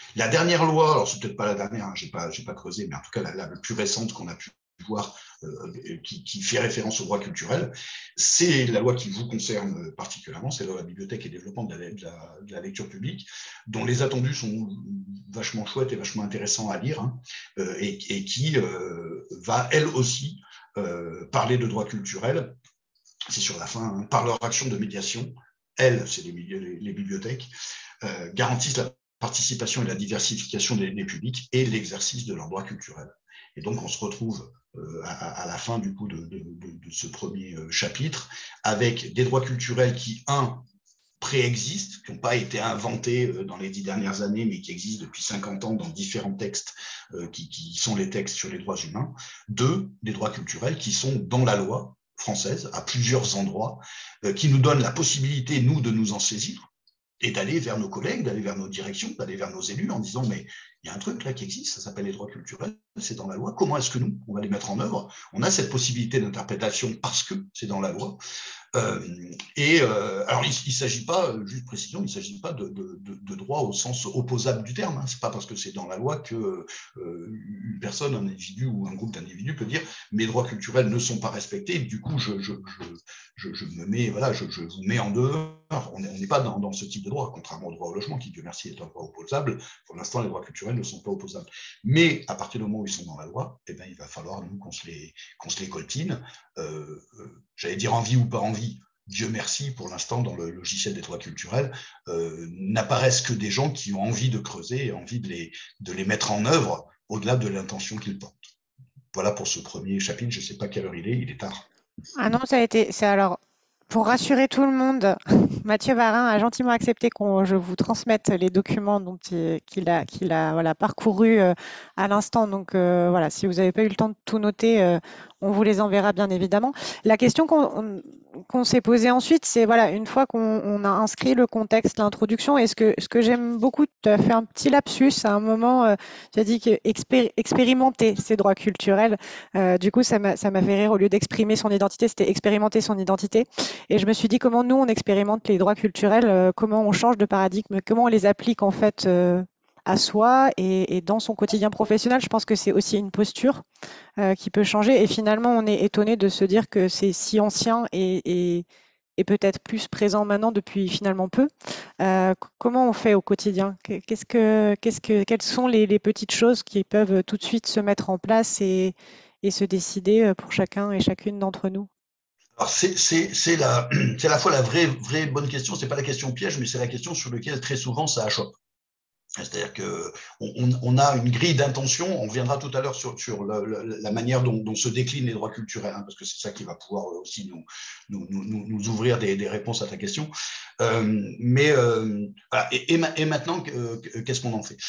La dernière loi, alors c'est peut-être pas la dernière, hein, j'ai pas, j'ai pas creusé, mais en tout cas la, la plus récente qu'on a pu voir, euh, qui, qui fait référence au droit culturel, c'est la loi qui vous concerne particulièrement, c'est la loi de la bibliothèque et développement de la, de, la, de la lecture publique, dont les attendus sont vachement chouettes et vachement intéressants à lire, hein, euh, et, et qui euh, va elle aussi euh, parler de droit culturel. C'est sur la fin, hein, par leur action de médiation, elles, c'est les, les, les bibliothèques, euh, garantissent la participation et la diversification des, des publics et l'exercice de leurs droits culturels. Et donc, on se retrouve euh, à, à la fin du coup de, de, de, de ce premier euh, chapitre avec des droits culturels qui, un, préexistent, qui n'ont pas été inventés euh, dans les dix dernières années, mais qui existent depuis cinquante ans dans différents textes euh, qui, qui sont les textes sur les droits humains. Deux, des droits culturels qui sont dans la loi française, à plusieurs endroits, euh, qui nous donnent la possibilité, nous, de nous en saisir et d'aller vers nos collègues, d'aller vers nos directions, d'aller vers nos élus en disant mais il y a un truc là qui existe, ça s'appelle les droits culturels, c'est dans la loi, comment est-ce que nous, on va les mettre en œuvre? On a cette possibilité d'interprétation parce que c'est dans la loi. Euh, et euh, alors, il ne s'agit pas, juste précision, il ne s'agit pas de, de, de, de droit au sens opposable du terme. Hein. Ce n'est pas parce que c'est dans la loi que euh, une personne, un individu ou un groupe d'individus peut dire mes droits culturels ne sont pas respectés. Du coup, je, je, je, je, je me mets, voilà, je, je vous mets en dehors. On n'est pas dans, dans ce type de droit, contrairement au droit au logement, qui, Dieu merci, est un droit opposable. Pour l'instant, les droits culturels ne sont pas opposables. Mais à partir du moment où ils sont dans la loi, eh ben, il va falloir, nous, qu'on se les, qu'on se les coltine. Euh, euh, j'allais dire envie ou pas envie, Dieu merci, pour l'instant, dans le logiciel des droits culturels, euh, n'apparaissent que des gens qui ont envie de creuser et envie de les, de les mettre en œuvre au-delà de l'intention qu'ils portent. Voilà pour ce premier chapitre. Je ne sais pas quelle heure il est, il est tard. Ah non, ça a été, c'est alors, pour rassurer tout le monde, Mathieu Varin a gentiment accepté qu'on je vous transmette les documents dont il, qu'il a, qu'il a voilà, parcouru euh, à l'instant. Donc euh, voilà, si vous n'avez pas eu le temps de tout noter, euh, on vous les enverra bien évidemment. La question qu'on on- qu'on s'est posée ensuite, c'est voilà, une fois qu'on on a inscrit le contexte, l'introduction, et ce que, ce que j'aime beaucoup, tu as fait un petit lapsus à un moment, euh, tu as dit que expér- expérimenter ces droits culturels. Euh, du coup, ça m'a ça m'a fait rire. Au lieu d'exprimer son identité, c'était expérimenter son identité. Et je me suis dit comment nous, on expérimente les droits culturels, euh, comment on change de paradigme, comment on les applique en fait euh, à soi et, et dans son quotidien professionnel. Je pense que c'est aussi une posture euh, qui peut changer. Et finalement, on est étonné de se dire que c'est si ancien et, et, et peut-être plus présent maintenant depuis finalement peu. Euh, c- comment on fait au quotidien? Qu'est- Qu'est-ce que, qu'est-ce que, quelles sont les, les petites choses qui peuvent tout de suite se mettre en place et, et se décider euh, pour chacun et chacune d'entre nous? Alors, c'est, c'est, c'est, la, c'est à la fois la vraie, vraie bonne question, c'est pas la question piège, mais c'est la question sur laquelle très souvent ça achoppe. C'est-à-dire qu'on on a une grille d'intention, on reviendra tout à l'heure sur, sur la, la, la manière dont, dont se déclinent les droits culturels, hein, parce que c'est ça qui va pouvoir aussi nous, nous, nous, nous ouvrir des, des réponses à ta question. Euh, mais euh, voilà. et, et, et maintenant, euh, qu'est-ce qu'on en fait?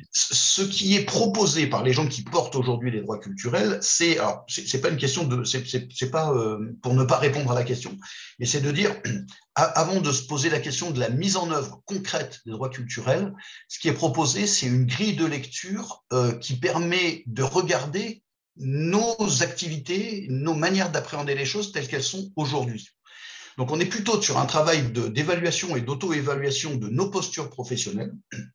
Ce qui est proposé par les gens qui portent aujourd'hui les droits culturels, c'est, alors, c'est, c'est pas une question de, c'est, c'est, c'est pas euh, pour ne pas répondre à la question, mais c'est de dire, avant de se poser la question de la mise en œuvre concrète des droits culturels, ce qui est proposé, c'est une grille de lecture euh, qui permet de regarder nos activités, nos manières d'appréhender les choses telles qu'elles sont aujourd'hui. Donc, on est plutôt sur un travail de, d'évaluation et d'auto-évaluation de nos postures professionnelles.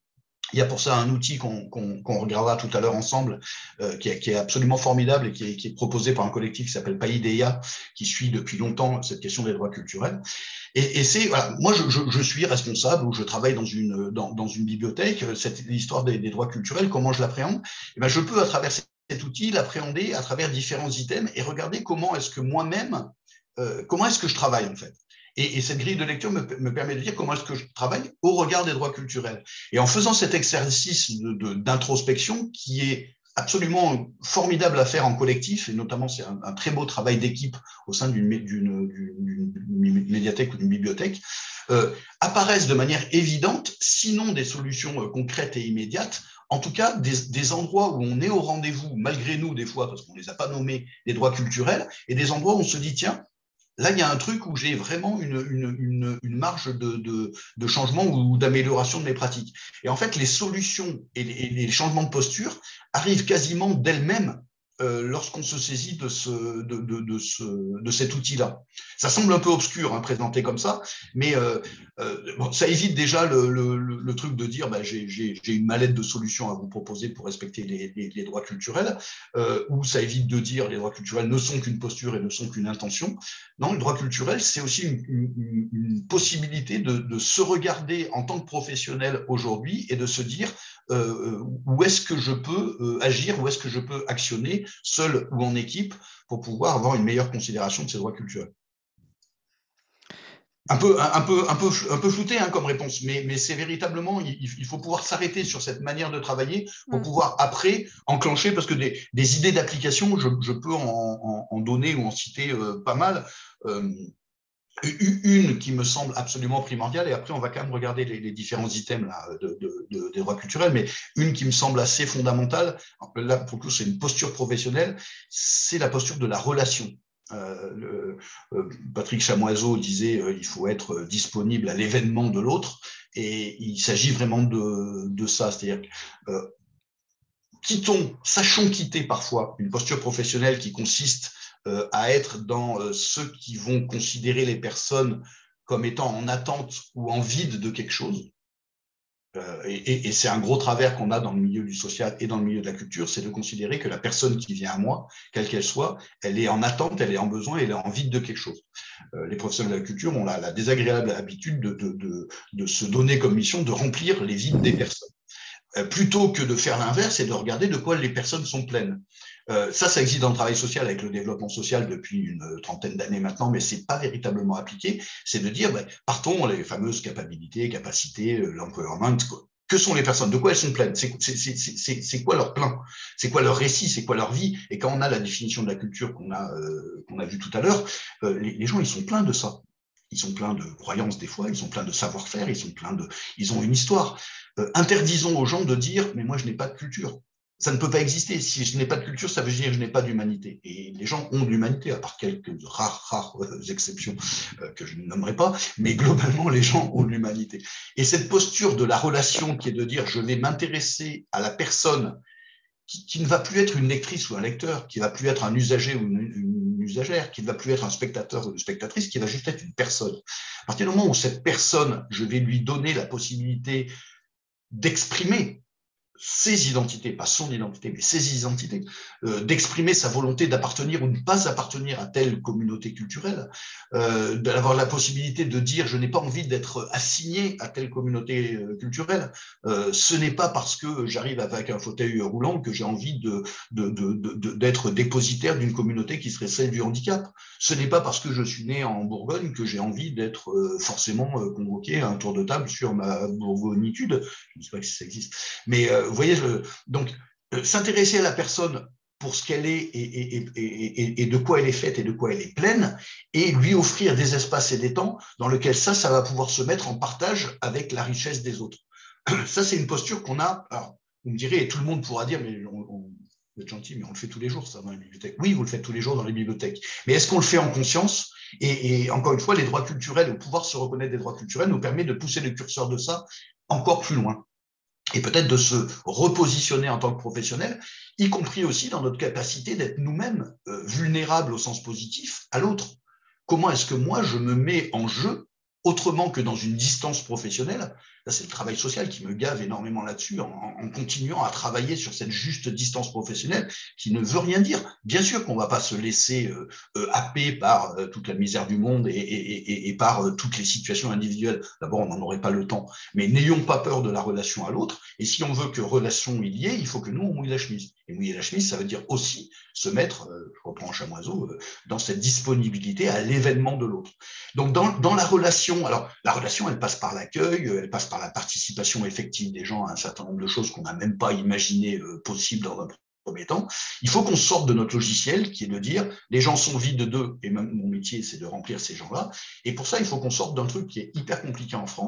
Il y a pour ça un outil qu'on qu'on, qu'on regardera tout à l'heure ensemble, euh, qui, est, qui est absolument formidable et qui est, qui est proposé par un collectif qui s'appelle Paideia, qui suit depuis longtemps cette question des droits culturels. Et, et c'est, voilà, moi, je, je, je suis responsable ou je travaille dans une, dans, dans une bibliothèque. Cette histoire des, des droits culturels, comment je l'appréhende? Eh ben, je peux, à travers cet outil, l'appréhender à travers différents items et regarder comment est-ce que moi-même, euh, comment est-ce que je travaille, en fait. Et, et cette grille de lecture me, me permet de dire comment est-ce que je travaille au regard des droits culturels. Et en faisant cet exercice de, de, d'introspection qui est absolument formidable à faire en collectif, et notamment c'est un, un très beau travail d'équipe au sein d'une, d'une, d'une, d'une médiathèque ou d'une bibliothèque, euh, apparaissent de manière évidente, sinon des solutions euh, concrètes et immédiates, en tout cas des, des endroits où on est au rendez-vous, malgré nous des fois, parce qu'on ne les a pas nommés, des droits culturels, et des endroits où on se dit, tiens, là, il y a un truc où j'ai vraiment une, une, une, une marge de, de, de changement ou d'amélioration de mes pratiques. Et en fait, les solutions et les, et les changements de posture arrivent quasiment d'elles-mêmes euh, lorsqu'on se saisit de, ce, de, de, de, ce, de cet outil-là. Ça semble un peu obscur, hein, présenté comme ça, mais euh, euh, bon, ça évite déjà le, le, le truc de dire bah, j'ai, j'ai, j'ai une mallette de solutions à vous proposer pour respecter les, les, les droits culturels, euh, ou ça évite de dire les droits culturels ne sont qu'une posture et ne sont qu'une intention. Non, le droit culturel, c'est aussi une, une, une possibilité de, de se regarder en tant que professionnel aujourd'hui et de se dire euh, où est-ce que je peux euh, agir, où est-ce que je peux actionner, seul ou en équipe, pour pouvoir avoir une meilleure considération de ces droits culturels. Un peu, un peu, un peu, un peu flouté hein, comme réponse, mais, mais c'est véritablement, il, il faut pouvoir s'arrêter sur cette manière de travailler pour mmh. pouvoir après enclencher, parce que des, des idées d'application, je, je peux en, en, en donner ou en citer euh, pas mal. Euh, Une qui me semble absolument primordiale, et après on va quand même regarder les, les différents items là, de, de, de, des droits culturels, mais une qui me semble assez fondamentale, là pour le coup c'est une posture professionnelle, c'est la posture de la relation. Euh, le, euh, Patrick Chamoiseau disait euh, il faut être disponible à l'événement de l'autre, et il s'agit vraiment de, de ça, c'est-à-dire que euh, quittons, sachons quitter parfois une posture professionnelle qui consiste euh, à être dans euh, ceux qui vont considérer les personnes comme étant en attente ou en vide de quelque chose. Euh, et, et c'est un gros travers qu'on a dans le milieu du social et dans le milieu de la culture, c'est de considérer que la personne qui vient à moi, quelle qu'elle soit, elle est en attente, elle est en besoin, elle est en vide de quelque chose. Euh, les professionnels de la culture ont la, la désagréable habitude de, de, de, de se donner comme mission de remplir les vides des personnes. Euh, plutôt que de faire l'inverse et de regarder de quoi les personnes sont pleines. Euh, ça, ça existe dans le travail social avec le développement social depuis une trentaine d'années maintenant, mais c'est pas véritablement appliqué. C'est de dire, ben, partons les fameuses capacités, capacités, l'empowerment. Que sont les personnes? De quoi elles sont pleines? C'est, c'est, c'est, c'est, c'est quoi leur plein? C'est quoi leur récit? C'est quoi leur vie? Et quand on a la définition de la culture qu'on a, euh, qu'on a vue tout à l'heure, euh, les, les gens, ils sont pleins de ça. Ils sont pleins de croyances des fois, ils sont pleins de savoir-faire, ils sont pleins de, ils ont une histoire. Euh, interdisons aux gens de dire mais moi je n'ai pas de culture. Ça ne peut pas exister. Si je n'ai pas de culture, ça veut dire que je n'ai pas d'humanité. Et les gens ont de l'humanité, à part quelques rares, rares euh, exceptions euh, que je ne nommerai pas, mais globalement les gens ont de l'humanité. Et cette posture de la relation qui est de dire je vais m'intéresser à la personne qui, qui ne va plus être une lectrice ou un lecteur, qui ne va plus être un usager ou une, une usagère, qui ne va plus être un spectateur ou une spectatrice, qui va juste être une personne. À partir du moment où cette personne, je vais lui donner la possibilité d'exprimer ses identités, pas son identité, mais ses identités, euh, d'exprimer sa volonté d'appartenir ou de ne pas appartenir à telle communauté culturelle, euh, d'avoir la possibilité de dire je n'ai pas envie d'être assigné à telle communauté euh, culturelle, euh, ce n'est pas parce que j'arrive avec un fauteuil roulant que j'ai envie de, de, de, de, d'être dépositaire d'une communauté qui serait celle du handicap. Ce n'est pas parce que je suis né en Bourgogne que j'ai envie d'être euh, forcément euh, convoqué à un tour de table sur ma bourgognitude. Je ne sais pas si ça existe. Mais euh, vous voyez, je, donc, euh, s'intéresser à la personne pour ce qu'elle est et, et, et, et de quoi elle est faite et de quoi elle est pleine, et lui offrir des espaces et des temps dans lesquels ça, ça va pouvoir se mettre en partage avec la richesse des autres. Ça, c'est une posture qu'on a. Alors, vous me direz, et tout le monde pourra dire, mais on, on, vous êtes gentil, mais on le fait tous les jours, ça, dans les bibliothèques. Oui, vous le faites tous les jours dans les bibliothèques. Mais est-ce qu'on le fait en conscience? et, et encore une fois, les droits culturels, le pouvoir se reconnaître des droits culturels nous permet de pousser le curseur de ça encore plus loin. Et peut-être de se repositionner en tant que professionnel, y compris aussi dans notre capacité d'être nous-mêmes euh, vulnérables au sens positif à l'autre. Comment est-ce que moi, je me mets en jeu autrement que dans une distance professionnelle? Là, c'est le travail social qui me gave énormément là-dessus, en, en continuant à travailler sur cette juste distance professionnelle qui ne veut rien dire. Bien sûr qu'on ne va pas se laisser euh, euh, happer par euh, toute la misère du monde et, et, et, et par euh, toutes les situations individuelles. D'abord, on n'en aurait pas le temps. Mais n'ayons pas peur de la relation à l'autre. Et si on veut que relation il y ait, il faut que nous, on mouille la chemise. Et mouiller la chemise, ça veut dire aussi se mettre, euh, je reprends Chamoiseau, euh, dans cette disponibilité à l'événement de l'autre. Donc, dans, dans la relation, alors, la relation, elle passe par l'accueil, elle passe par la participation effective des gens à un certain nombre de choses qu'on n'a même pas imaginé euh, possibles dans un premier temps. Il faut qu'on sorte de notre logiciel qui est de dire les gens sont vides d'eux, et même mon métier, c'est de remplir ces gens-là. Et pour ça, il faut qu'on sorte d'un truc qui est hyper compliqué en France,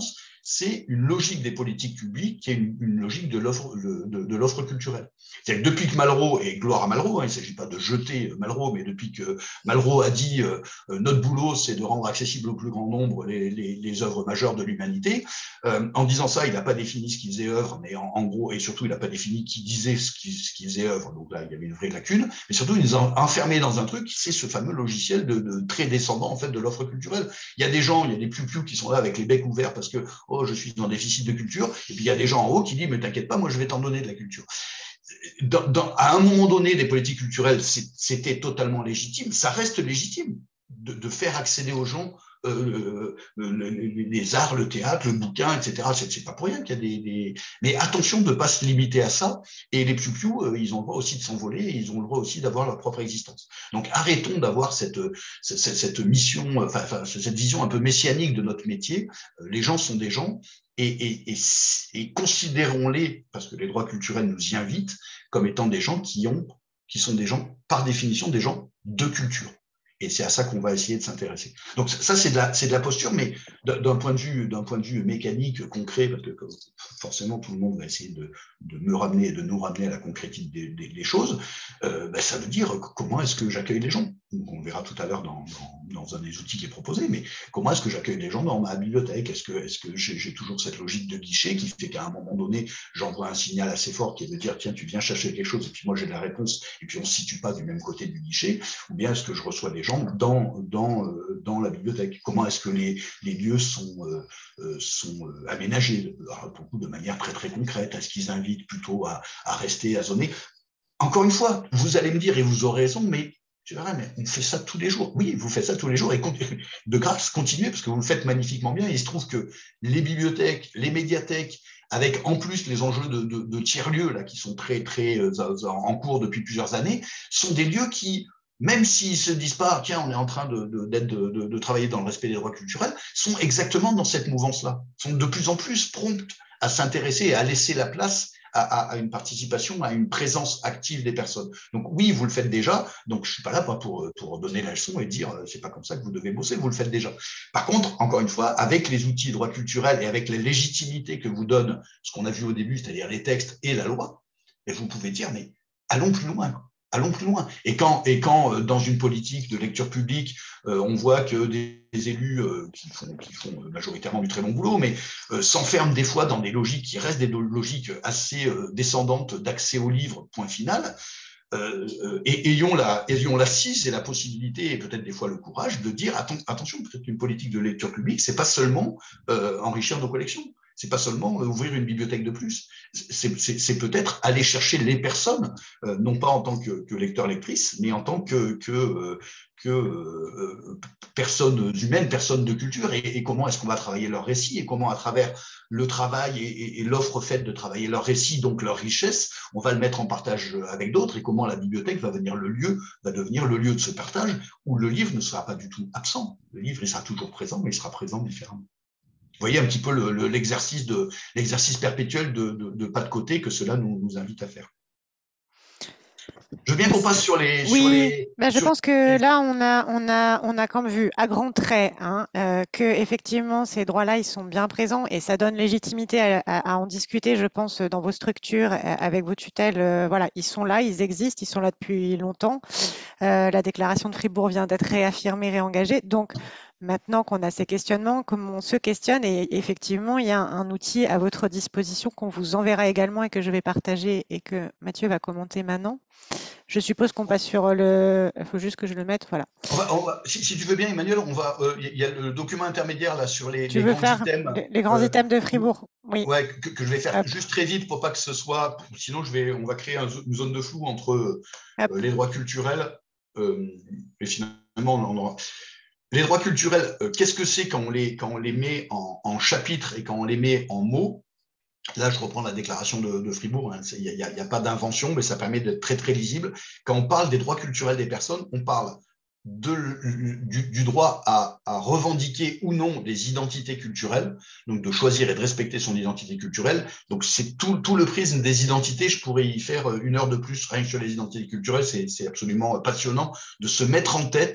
c'est une logique des politiques publiques qui est une, une logique de l'offre de, de l'offre culturelle. C'est-à-dire que depuis que Malraux, et gloire à Malraux, hein, il ne s'agit pas de jeter Malraux, mais depuis que Malraux a dit euh, notre boulot, c'est de rendre accessible au plus grand nombre les, les, les œuvres majeures de l'humanité, euh, en disant ça, il n'a pas défini ce qui faisait œuvre, mais en, en gros, et surtout, il n'a pas défini qui disait ce qui, ce qui faisait œuvre, donc là, il y avait une vraie lacune, mais surtout, il nous a enfermés dans un truc, c'est ce fameux logiciel de, de très descendant, en fait, de l'offre culturelle. Il y a des gens, il y a des plus-plus qui sont là avec les becs ouverts parce que, oh, je suis en déficit de culture, et puis il y a des gens en haut qui disent, mais t'inquiète pas, moi, je vais t'en donner de la culture. Dans, dans, à un moment donné, des politiques culturelles, c'était totalement légitime, ça reste légitime de, de faire accéder aux gens euh, euh, les arts, le théâtre, le bouquin, et cetera. C'est pas pour rien qu'il y a des, des... Mais attention de ne pas se limiter à ça. Et les piou-piou, euh, ils ont le droit aussi de s'envoler et ils ont le droit aussi d'avoir leur propre existence. Donc arrêtons d'avoir cette, cette, cette mission, enfin, cette vision un peu messianique de notre métier. Les gens sont des gens. Et, et, et, et considérons-les, parce que les droits culturels nous y invitent, comme étant des gens qui ont, qui sont des gens, par définition, des gens de culture. Et c'est à ça qu'on va essayer de s'intéresser. Donc ça, c'est de la, c'est de la posture, mais d'un point de vue, d'un point de vue mécanique, concret, parce que forcément tout le monde va essayer de, de me ramener, de nous ramener à la concrétité des, des, des choses. Euh, ben, ça veut dire comment est-ce que j'accueille les gens. Donc on verra tout à l'heure dans, dans, dans un des outils qui est proposé, mais comment est-ce que j'accueille les gens dans ma bibliothèque? Est-ce que, est-ce que j'ai, j'ai toujours cette logique de guichet qui fait qu'à un moment donné, j'envoie un signal assez fort qui est de dire tiens, tu viens chercher quelque chose et puis moi j'ai de la réponse et puis on ne se situe pas du même côté du guichet, ou bien est-ce que je reçois des gens dans, dans, euh, dans la bibliothèque? Comment est-ce que les, les lieux sont, euh, sont euh, aménagés? Alors, pour coup, de manière très très concrète. Est-ce qu'ils invitent plutôt à, à rester, à zoner? Encore une fois, vous allez me dire, et vous aurez raison, mais tu verras, mais on fait ça tous les jours. Oui, vous faites ça tous les jours et de grâce, continuez parce que vous le faites magnifiquement bien. Et il se trouve que les bibliothèques, les médiathèques, avec en plus les enjeux de, de, de tiers-lieux là qui sont très très euh, en cours depuis plusieurs années, sont des lieux qui, même s'ils ne se disent pas, tiens, on est en train de, de, de, de, de travailler dans le respect des droits culturels, sont exactement dans cette mouvance-là, sont de plus en plus promptes à s'intéresser et à laisser la place à, à, à une participation, à une présence active des personnes. Donc oui, vous le faites déjà, donc je ne suis pas là pour, pour donner la leçon et dire c'est pas comme ça que vous devez bosser, vous le faites déjà. Par contre, encore une fois, avec les outils de droit culturel et avec la légitimité que vous donne ce qu'on a vu au début, c'est-à-dire les textes et la loi, et vous pouvez dire, mais allons plus loin. Allons plus loin. Et quand, et quand euh, dans une politique de lecture publique, euh, on voit que des, des élus euh, qui, font, qui font majoritairement du très bon boulot, mais euh, s'enferment des fois dans des logiques qui restent des logiques assez euh, descendantes d'accès au livre, point final, euh, euh, et ayons la, ayons l'assise et la possibilité, et peut-être des fois le courage, de dire atten attention, peut-être une politique de lecture publique, c'est pas seulement euh, enrichir nos collections. C'est pas seulement ouvrir une bibliothèque de plus, c'est peut-être aller chercher les personnes, euh, non pas en tant que, que lecteur-lectrice, mais en tant que, que, euh, que euh, personnes humaines, personnes de culture, et, et comment est-ce qu'on va travailler leur récit, et comment à travers le travail et, et, et l'offre faite de travailler leur récit, donc leur richesse, on va le mettre en partage avec d'autres, et comment la bibliothèque va devenir le lieu, va devenir le lieu de ce partage, où le livre ne sera pas du tout absent. Le livre, il sera toujours présent, mais il sera présent différemment. Vous voyez un petit peu l'exercice le, le, de l'exercice perpétuel de, de, de pas de côté que cela nous, nous invite à faire. Je veux bien qu'on passe sur les. Oui, sur les, ben je sur pense que les... là, on a, on a, on a quand même vu à grands traits hein, euh, que effectivement ces droits-là, ils sont bien présents et ça donne légitimité à, à, à en discuter, je pense, dans vos structures, avec vos tutelles. Euh, voilà, ils sont là, ils existent, ils sont là depuis longtemps. Euh, la déclaration de Fribourg vient d'être réaffirmée, réengagée. Donc, maintenant qu'on a ces questionnements, comme on se questionne, et effectivement, il y a un, un outil à votre disposition qu'on vous enverra également et que je vais partager et que Mathieu va commenter maintenant. Je suppose qu'on passe sur le... Il faut juste que je le mette, voilà. On va, on va, si, si tu veux bien, Emmanuel, on va. Il euh, y a le document intermédiaire là sur les, Tu les veux grands faire items. les, les grands euh, items de Fribourg? Oui. Ouais, que, que je vais faire Hop. juste très vite pour pas que ce soit. Sinon, je vais, on va créer un, une zone de flou entre euh, les droits culturels euh, et finalement, on aura. Les droits culturels, euh, qu'est-ce que c'est quand on les, quand on les met en, en chapitres et quand on les met en mots? Là, je reprends la déclaration de, de Fribourg. Il n'y a, a, a pas d'invention, mais ça permet d'être très, très lisible. Quand on parle des droits culturels des personnes, on parle de, du, du droit à, à revendiquer ou non des identités culturelles, donc de choisir et de respecter son identité culturelle. Donc, c'est tout, tout le prisme des identités. Je pourrais y faire une heure de plus rien que sur les identités culturelles. C'est absolument passionnant de se mettre en tête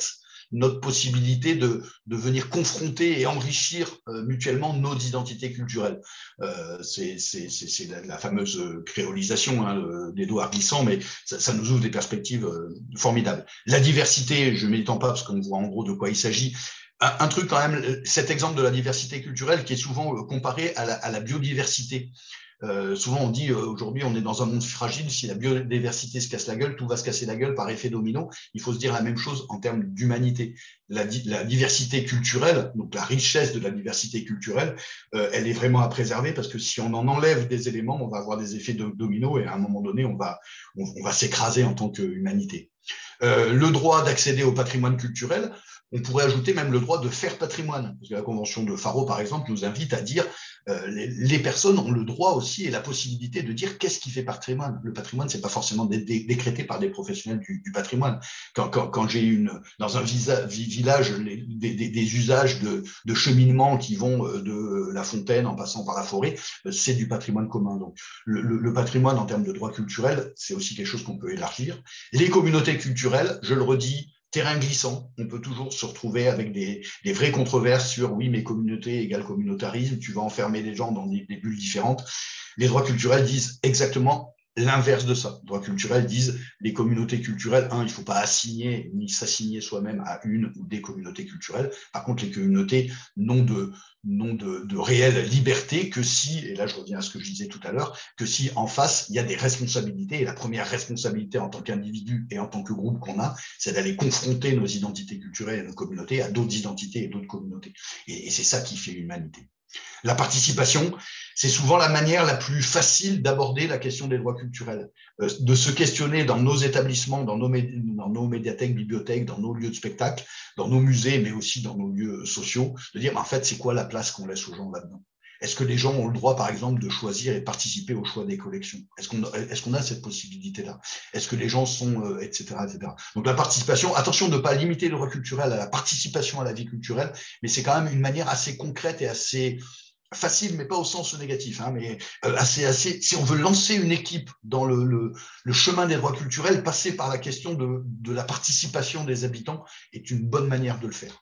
notre possibilité de, de venir confronter et enrichir euh, mutuellement nos identités culturelles. Euh, c'est la, la fameuse créolisation hein, d'Édouard Glissant, mais ça, ça nous ouvre des perspectives euh, formidables. La diversité, je ne m'étends pas parce qu'on voit en gros de quoi il s'agit. Un, un truc quand même, cet exemple de la diversité culturelle qui est souvent comparé à la, à la biodiversité. Euh, souvent, on dit euh, aujourd'hui, on est dans un monde fragile. Si la biodiversité se casse la gueule, tout va se casser la gueule par effet domino. Il faut se dire la même chose en termes d'humanité. La, la diversité culturelle, donc la richesse de la diversité culturelle, euh, elle est vraiment à préserver parce que si on en enlève des éléments, on va avoir des effets de domino et à un moment donné, on va, on, on va s'écraser en tant qu'humanité. Euh, le droit d'accéder au patrimoine culturel, on pourrait ajouter même le droit de faire patrimoine. Parce que la Convention de Faro, par exemple, nous invite à dire euh, les, les personnes ont le droit aussi et la possibilité de dire qu'est-ce qui fait patrimoine. Le patrimoine, c'est pas forcément dé dé décrété par des professionnels du, du patrimoine. Quand, quand, quand j'ai une dans un visa, village les, des, des, des usages de, de cheminement qui vont de la fontaine en passant par la forêt, c'est du patrimoine commun. Donc le, le, le patrimoine en termes de droit culturel, c'est aussi quelque chose qu'on peut élargir. Les communautés culturelles, je le redis, terrain glissant, on peut toujours se retrouver avec des, des vraies controverses sur oui, mais communauté égale communautarisme, tu vas enfermer les gens dans des, des bulles différentes. Les droits culturels disent exactement l'inverse de ça. Les droits culturels disent les communautés culturelles, un, il ne faut pas assigner ni s'assigner soi-même à une ou des communautés culturelles. Par contre, les communautés n'ont de, n'ont de, de réelle liberté que si, et là je reviens à ce que je disais tout à l'heure, que si en face, il y a des responsabilités. Et la première responsabilité en tant qu'individu et en tant que groupe qu'on a, c'est d'aller confronter nos identités culturelles et nos communautés à d'autres identités et d'autres communautés. Et, et c'est ça qui fait l'humanité. La participation, c'est souvent la manière la plus facile d'aborder la question des droits culturels, euh, de se questionner dans nos établissements, dans nos, dans nos médiathèques, bibliothèques, dans nos lieux de spectacle, dans nos musées, mais aussi dans nos lieux sociaux, de dire, en fait, c'est quoi la place qu'on laisse aux gens là-dedans? Est-ce que les gens ont le droit, par exemple, de choisir et de participer au choix des collections? Est-ce qu'on est-ce qu'on a cette possibilité-là? Est-ce que les gens sont, euh, et cetera, et cetera. Donc la participation, attention de ne pas limiter le droit culturel à la participation à la vie culturelle, mais c'est quand même une manière assez concrète et assez facile, mais pas au sens négatif, hein, mais euh, assez, assez. Si on veut lancer une équipe dans le, le, le chemin des droits culturels, passer par la question de, de la participation des habitants est une bonne manière de le faire.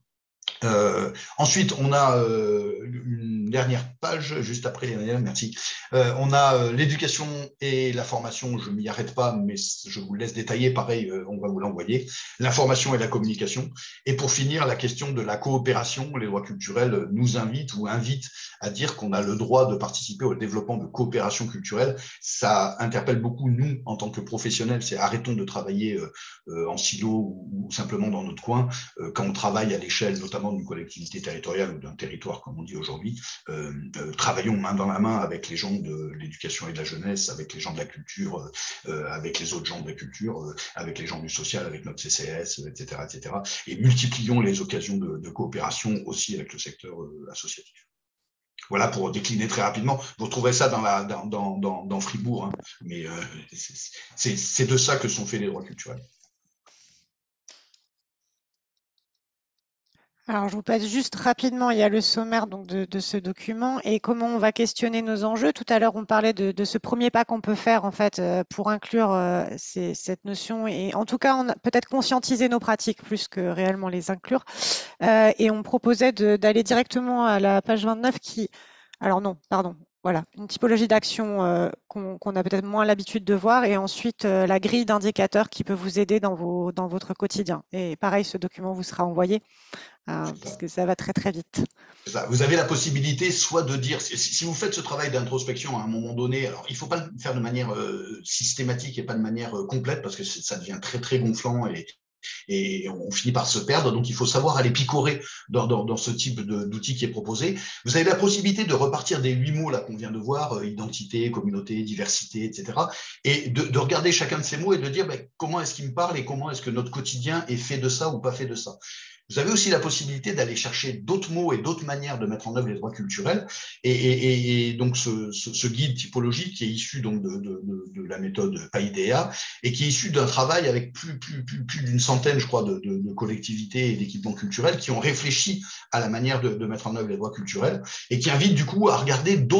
Euh, ensuite, on a euh, une dernière page, juste après les dernières, merci. Euh, on a euh, l'éducation et la formation, je ne m'y arrête pas, mais je vous laisse détailler, pareil, euh, on va vous l'envoyer. L'information et la communication. Et pour finir, la question de la coopération. Les droits culturels nous invitent ou invitent à dire qu'on a le droit de participer au développement de coopération culturelle. Ça interpelle beaucoup, nous, en tant que professionnels, c'est arrêtons de travailler euh, en silo ou, ou simplement dans notre coin, euh, quand on travaille à l'échelle, notamment d'une collectivité territoriale ou d'un territoire, comme on dit aujourd'hui, euh, euh, travaillons main dans la main avec les gens de l'éducation et de la jeunesse, avec les gens de la culture, euh, avec les autres gens de la culture, euh, avec les gens du social, avec notre C C S, et cetera, et cetera. Et multiplions les occasions de, de coopération aussi avec le secteur euh, associatif. Voilà pour décliner très rapidement. Vous retrouverez ça dans, la, dans, dans, dans, dans Fribourg, hein, mais euh, c'est de ça que sont faits les droits culturels. Alors, je vous passe juste rapidement, il y a le sommaire donc, de, de ce document et comment on va questionner nos enjeux. Tout à l'heure, on parlait de, de ce premier pas qu'on peut faire en fait euh, pour inclure euh, ces, cette notion et en tout cas, peut-être conscientiser nos pratiques plus que réellement les inclure. Euh, et on proposait d'aller directement à la page vingt-neuf qui... Alors non, pardon. Voilà, une typologie d'action euh, qu'on qu'on a peut-être moins l'habitude de voir et ensuite euh, la grille d'indicateurs qui peut vous aider dans, vos, dans votre quotidien. Et pareil, ce document vous sera envoyé euh, parce que ça va très très vite. Ça. Vous avez la possibilité soit de dire, si, si vous faites ce travail d'introspection à un moment donné, alors il ne faut pas le faire de manière euh, systématique et pas de manière euh, complète parce que ça devient très très gonflant et, et on finit par se perdre. Donc, il faut savoir aller picorer dans, dans, dans ce type d'outil qui est proposé. Vous avez la possibilité de repartir des huit mots là qu'on vient de voir, euh, identité, communauté, diversité, et cetera. Et de, de regarder chacun de ces mots et de dire ben, comment est-ce qu'il me parle et comment est-ce que notre quotidien est fait de ça ou pas fait de ça. Vous avez aussi la possibilité d'aller chercher d'autres mots et d'autres manières de mettre en œuvre les droits culturels. Et, et, et donc, ce, ce, ce guide typologique qui est issu donc de, de, de, de la méthode PAIDEA et qui est issu d'un travail avec plus, plus, plus, plus d'une centaine, je crois, de, de, de collectivités et d'équipements culturels qui ont réfléchi à la manière de, de mettre en œuvre les droits culturels et qui invite du coup à regarder d'autres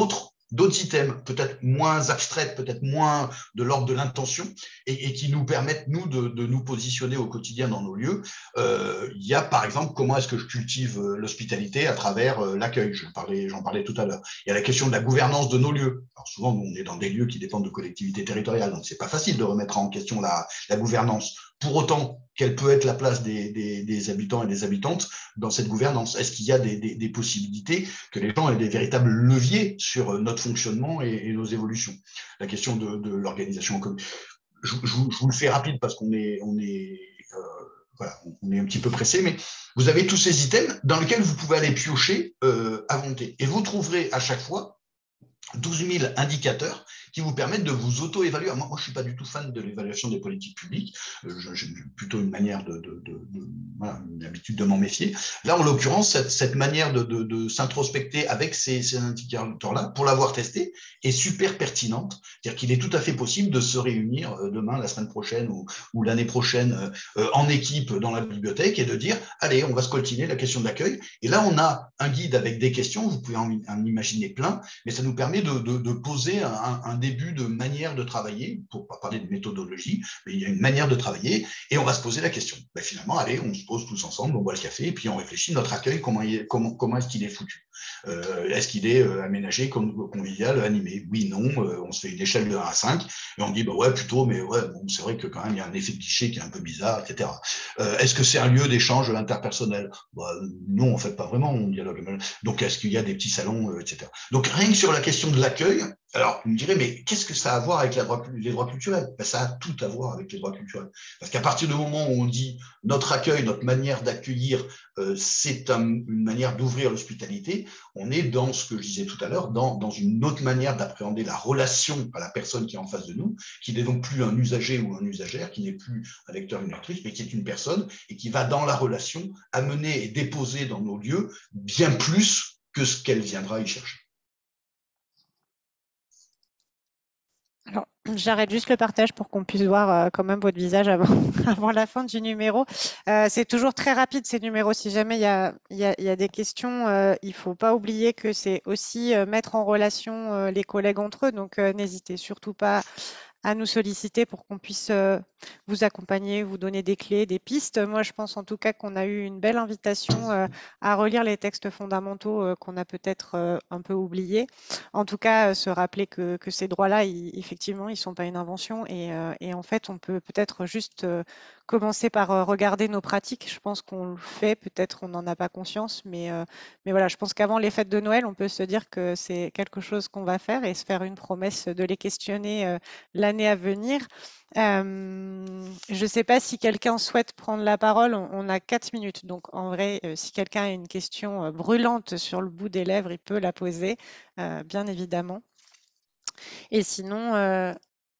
d'autres items, peut-être moins abstraites, peut-être moins de l'ordre de l'intention, et, et qui nous permettent, nous, de, de nous positionner au quotidien dans nos lieux. Euh, il y a, par exemple, comment est-ce que je cultive l'hospitalité à travers euh, l'accueil. J'en parlais, j'en parlais tout à l'heure. Il y a la question de la gouvernance de nos lieux. Alors souvent, nous, on est dans des lieux qui dépendent de collectivités territoriales, donc c'est pas facile de remettre en question la, la gouvernance. Pour autant, quelle peut être la place des, des, des habitants et des habitantes dans cette gouvernance? Est-ce qu'il y a des, des, des possibilités que les gens aient des véritables leviers sur notre fonctionnement et, et nos évolutions? La question de, de l'organisation en commun. Je, je, je, vous le fais rapide parce qu'on est, on est, euh, voilà, on est un petit peu pressé, mais vous avez tous ces items dans lesquels vous pouvez aller piocher euh, à volonté. Et vous trouverez à chaque fois douze mille indicateurs qui vous permettent de vous auto-évaluer. Moi, moi, je ne suis pas du tout fan de l'évaluation des politiques publiques. J'ai plutôt une manière de, de, de, de voilà, une habitude de m'en méfier. Là, en l'occurrence, cette, cette manière de, de, de s'introspecter avec ces, ces indicateurs-là, pour l'avoir testé, est super pertinente. C'est-à-dire qu'il est tout à fait possible de se réunir demain, la semaine prochaine ou, ou l'année prochaine euh, en équipe dans la bibliothèque et de dire, allez, on va scoltiner la question de l'accueil. Et là, on a un guide avec des questions, vous pouvez en, en imaginer plein, mais ça nous permet de, de, de poser un, un début de manière de travailler, pour ne pas parler de méthodologie, mais il y a une manière de travailler, et on va se poser la question. Ben finalement, allez, on se pose tous ensemble, on boit le café, et puis on réfléchit, notre accueil, comment, il, comment, comment est-ce qu'il est foutu? euh, Est-ce qu'il est euh, aménagé, comme convivial, animé? Oui, non, euh, on se fait une échelle de un à cinq, et on dit, bah ouais, plutôt, mais ouais, bon, c'est vrai que quand même, il y a un effet de cliché qui est un peu bizarre, et cetera. Euh, est-ce que c'est un lieu d'échange interpersonnel? Bah, non, en fait, pas vraiment, on dialogue. Donc, est-ce qu'il y a des petits salons, euh, et cetera. Donc, rien que sur la question de l'accueil, alors, vous me direz, mais qu'est-ce que ça a à voir avec la droit, les droits culturels? Ben, ça a tout à voir avec les droits culturels. Parce qu'à partir du moment où on dit notre accueil, notre manière d'accueillir, euh, c'est un, une manière d'ouvrir l'hospitalité, on est dans ce que je disais tout à l'heure, dans, dans une autre manière d'appréhender la relation à la personne qui est en face de nous, qui n'est donc plus un usager ou un usagère, qui n'est plus un lecteur ou une lectrice, mais qui est une personne et qui va dans la relation amener et déposer dans nos lieux bien plus que ce qu'elle viendra y chercher. Alors, j'arrête juste le partage pour qu'on puisse voir euh, quand même votre visage avant, avant la fin du numéro. Euh, c'est toujours très rapide ces numéros. Si jamais il y a, y a, y a des questions, euh, il ne faut pas oublier que c'est aussi euh, mettre en relation euh, les collègues entre eux. Donc, euh, n'hésitez surtout pas à nous solliciter pour qu'on puisse euh, vous accompagner, vous donner des clés, des pistes. Moi, je pense en tout cas qu'on a eu une belle invitation euh, à relire les textes fondamentaux euh, qu'on a peut-être euh, un peu oubliés. En tout cas, euh, se rappeler que, que ces droits-là, ils- effectivement, ils ne sont pas une invention et, euh, et en fait, on peut peut-être juste euh, commencer par euh, regarder nos pratiques. Je pense qu'on le fait, peut-être on n'en a pas conscience, mais, euh, mais voilà, je pense qu'avant les fêtes de Noël, on peut se dire que c'est quelque chose qu'on va faire et se faire une promesse de les questionner euh, l'année à venir. Euh, je ne sais pas si quelqu'un souhaite prendre la parole. On, on a quatre minutes. Donc, en vrai, euh, si quelqu'un a une question euh, brûlante sur le bout des lèvres, il peut la poser, euh, bien évidemment. Et sinon, euh,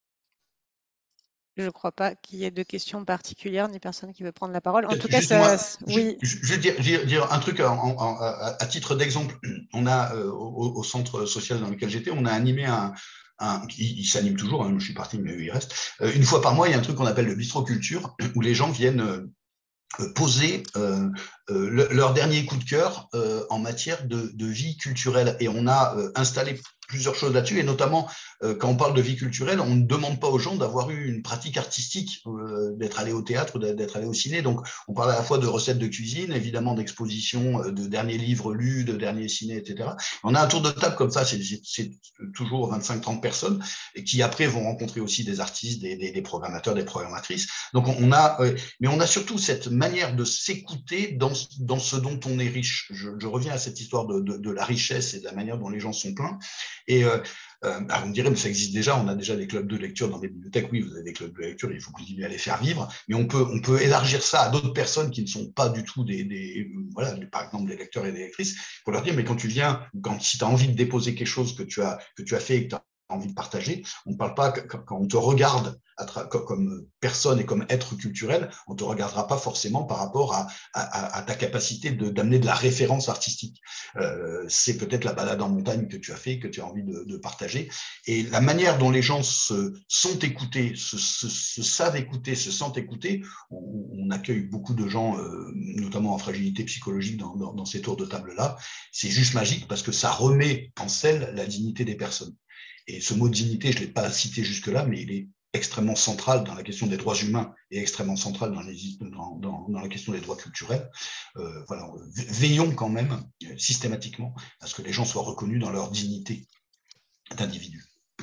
je ne crois pas qu'il y ait de questions particulières ni personne qui veut prendre la parole. En tout cas, Juste moi, ça, je, oui. je, je vais dire, dire, dire un truc en, en, en, à titre d'exemple. On a euh, au, au centre social dans lequel j'étais, on a animé un, un il, il s'anime toujours, hein, je suis parti, mais il reste. Euh, une fois par mois, il y a un truc qu'on appelle le bistrot culture, où les gens viennent euh, poser euh, euh, le, leur dernier coup de cœur euh, en matière de, de vie culturelle. Et on a euh, installé plusieurs choses là-dessus, et notamment euh, quand on parle de vie culturelle, on ne demande pas aux gens d'avoir eu une pratique artistique, euh, d'être allé au théâtre, d'être allé au ciné. Donc, on parle à la fois de recettes de cuisine, évidemment d'expositions, de derniers livres lus, de derniers ciné, et cetera. On a un tour de table comme ça, c'est toujours vingt-cinq trente personnes, et qui après vont rencontrer aussi des artistes, des, des, des programmateurs, des programmatrices. Donc, on a, euh, mais on a surtout cette manière de s'écouter dans, dans ce dont on est riche. Je, je reviens à cette histoire de, de, de la richesse et de la manière dont les gens sont pleins. Et euh, euh, alors vous me direz, mais ça existe déjà, on a déjà des clubs de lecture dans les bibliothèques. Oui, vous avez des clubs de lecture, il faut continuer à les faire vivre, mais on peut, on peut élargir ça à d'autres personnes qui ne sont pas du tout des, des voilà, par exemple des lecteurs et des lectrices, pour leur dire, mais quand tu viens, quand, si tu as envie de déposer quelque chose que tu as, que tu as fait et que tu as envie de partager. On ne parle pas quand on te regarde comme personne et comme être culturel, on ne te regardera pas forcément par rapport à, à, à ta capacité d'amener de, de la référence artistique. Euh, c'est peut-être la balade en montagne que tu as fait, que tu as envie de, de partager. Et la manière dont les gens se sont écoutés, se, se, se savent écouter, se sentent écoutés, on, on accueille beaucoup de gens, euh, notamment en fragilité psychologique dans, dans, dans ces tours de table-là. C'est juste magique parce que ça remet en selle la dignité des personnes. Et ce mot dignité, je ne l'ai pas cité jusque-là, mais il est extrêmement central dans la question des droits humains et extrêmement central dans, les, dans, dans, dans la question des droits culturels. Euh, voilà, veillons quand même systématiquement à ce que les gens soient reconnus dans leur dignité d'individu.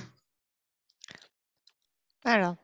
Alors,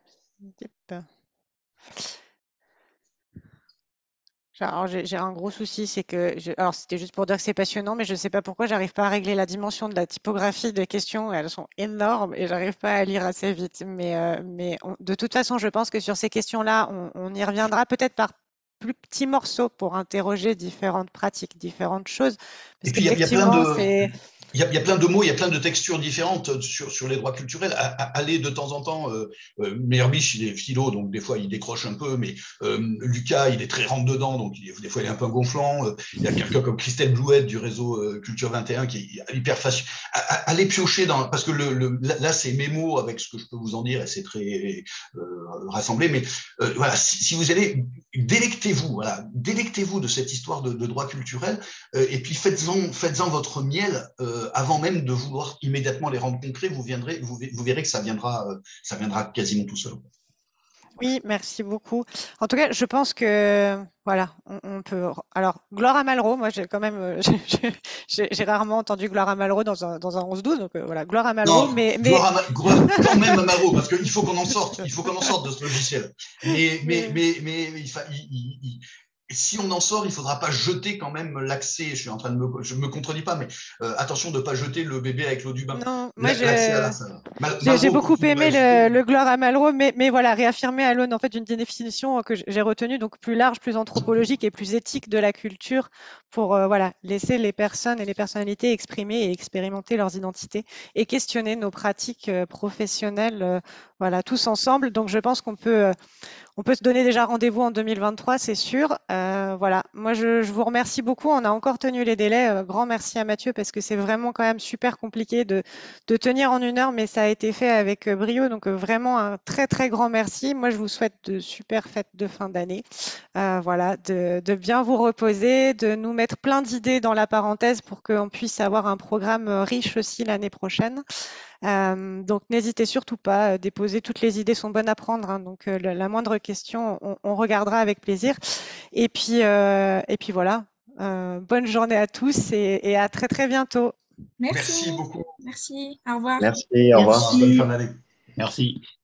alors j'ai un gros souci, c'est que, je, alors c'était juste pour dire que c'est passionnant, mais je ne sais pas pourquoi j'arrive pas à régler la dimension de la typographie des questions. Elles sont énormes et j'arrive pas à lire assez vite. Mais, euh, mais on, de toute façon, je pense que sur ces questions-là, on, on y reviendra peut-être par plus petits morceaux pour interroger différentes pratiques, différentes choses. Parce et puis il y, y a plein de c'est Il y, a, il y a plein de mots, il y a plein de textures différentes sur, sur les droits culturels. À, à, aller de temps en temps, euh, euh, Meirbisch, il est philo, donc des fois il décroche un peu, mais euh, Lucas, il est très rentre-dedans, donc il est, des fois il est un peu gonflant. Euh, il y a quelqu'un comme Christelle Blouette du réseau euh, Culture vingt et un qui est hyper facile. Allez piocher dans, parce que le, le, là c'est mes mots avec ce que je peux vous en dire et c'est très euh, rassemblé, mais euh, voilà, si, si vous allez, délectez-vous, voilà, délectez-vous de cette histoire de, de droits culturels euh, et puis faites-en, faites-en votre miel. Euh, avant même de vouloir immédiatement les rendre concrets, vous, viendrez, vous, vous verrez que ça viendra, ça viendra quasiment tout seul. Oui, merci beaucoup. En tout cas, je pense que voilà, on, on peut. Alors, Gloire à Malraux, moi j'ai quand même, j'ai rarement entendu Gloire à Malraux dans un, dans un onze douze, donc euh, voilà, Gloire à Malraux, non, mais, mais... gloire à, gloire, quand même à Malraux, parce qu'il faut qu'on en sorte, il faut qu'on en sorte de ce logiciel. Mais, mais, mais, mais, mais il, fa, il, il, il si on en sort, il ne faudra pas jeter quand même l'accès. Je suis en train de me, je me contredis pas, mais euh, attention de ne pas jeter le bébé avec l'eau du bain. Non, moi L'accès à la salle. j'ai beaucoup aimé le, le Gloire à Malraux, mais, mais voilà, réaffirmer à l'aune en fait d'une définition que j'ai retenue, donc plus large, plus anthropologique et plus éthique de la culture, pour euh, voilà laisser les personnes et les personnalités exprimer et expérimenter leurs identités et questionner nos pratiques euh, professionnelles, euh, voilà, tous ensemble. Donc je pense qu'on peut euh, on peut se donner déjà rendez-vous en deux mille vingt-trois, c'est sûr. Euh, voilà, moi je, je vous remercie beaucoup. On a encore tenu les délais. Euh, grand merci à Mathieu parce que c'est vraiment quand même super compliqué de, de tenir en une heure, mais ça a été fait avec euh, brio. Donc euh, vraiment un très très grand merci. Moi je vous souhaite de super fêtes de fin d'année. Euh, voilà, de, de bien vous reposer, de nous mettre plein d'idées dans la parenthèse pour qu'on puisse avoir un programme riche aussi l'année prochaine. Euh, donc n'hésitez surtout pas, déposer toutes les idées sont bonnes à prendre, hein, donc euh, la, la moindre question, on, on regardera avec plaisir. Et puis, euh, et puis voilà, euh, bonne journée à tous et, et à très très bientôt. Merci. Merci beaucoup. Merci. Au revoir. Merci. Au revoir. Bonne fin d'année. Merci.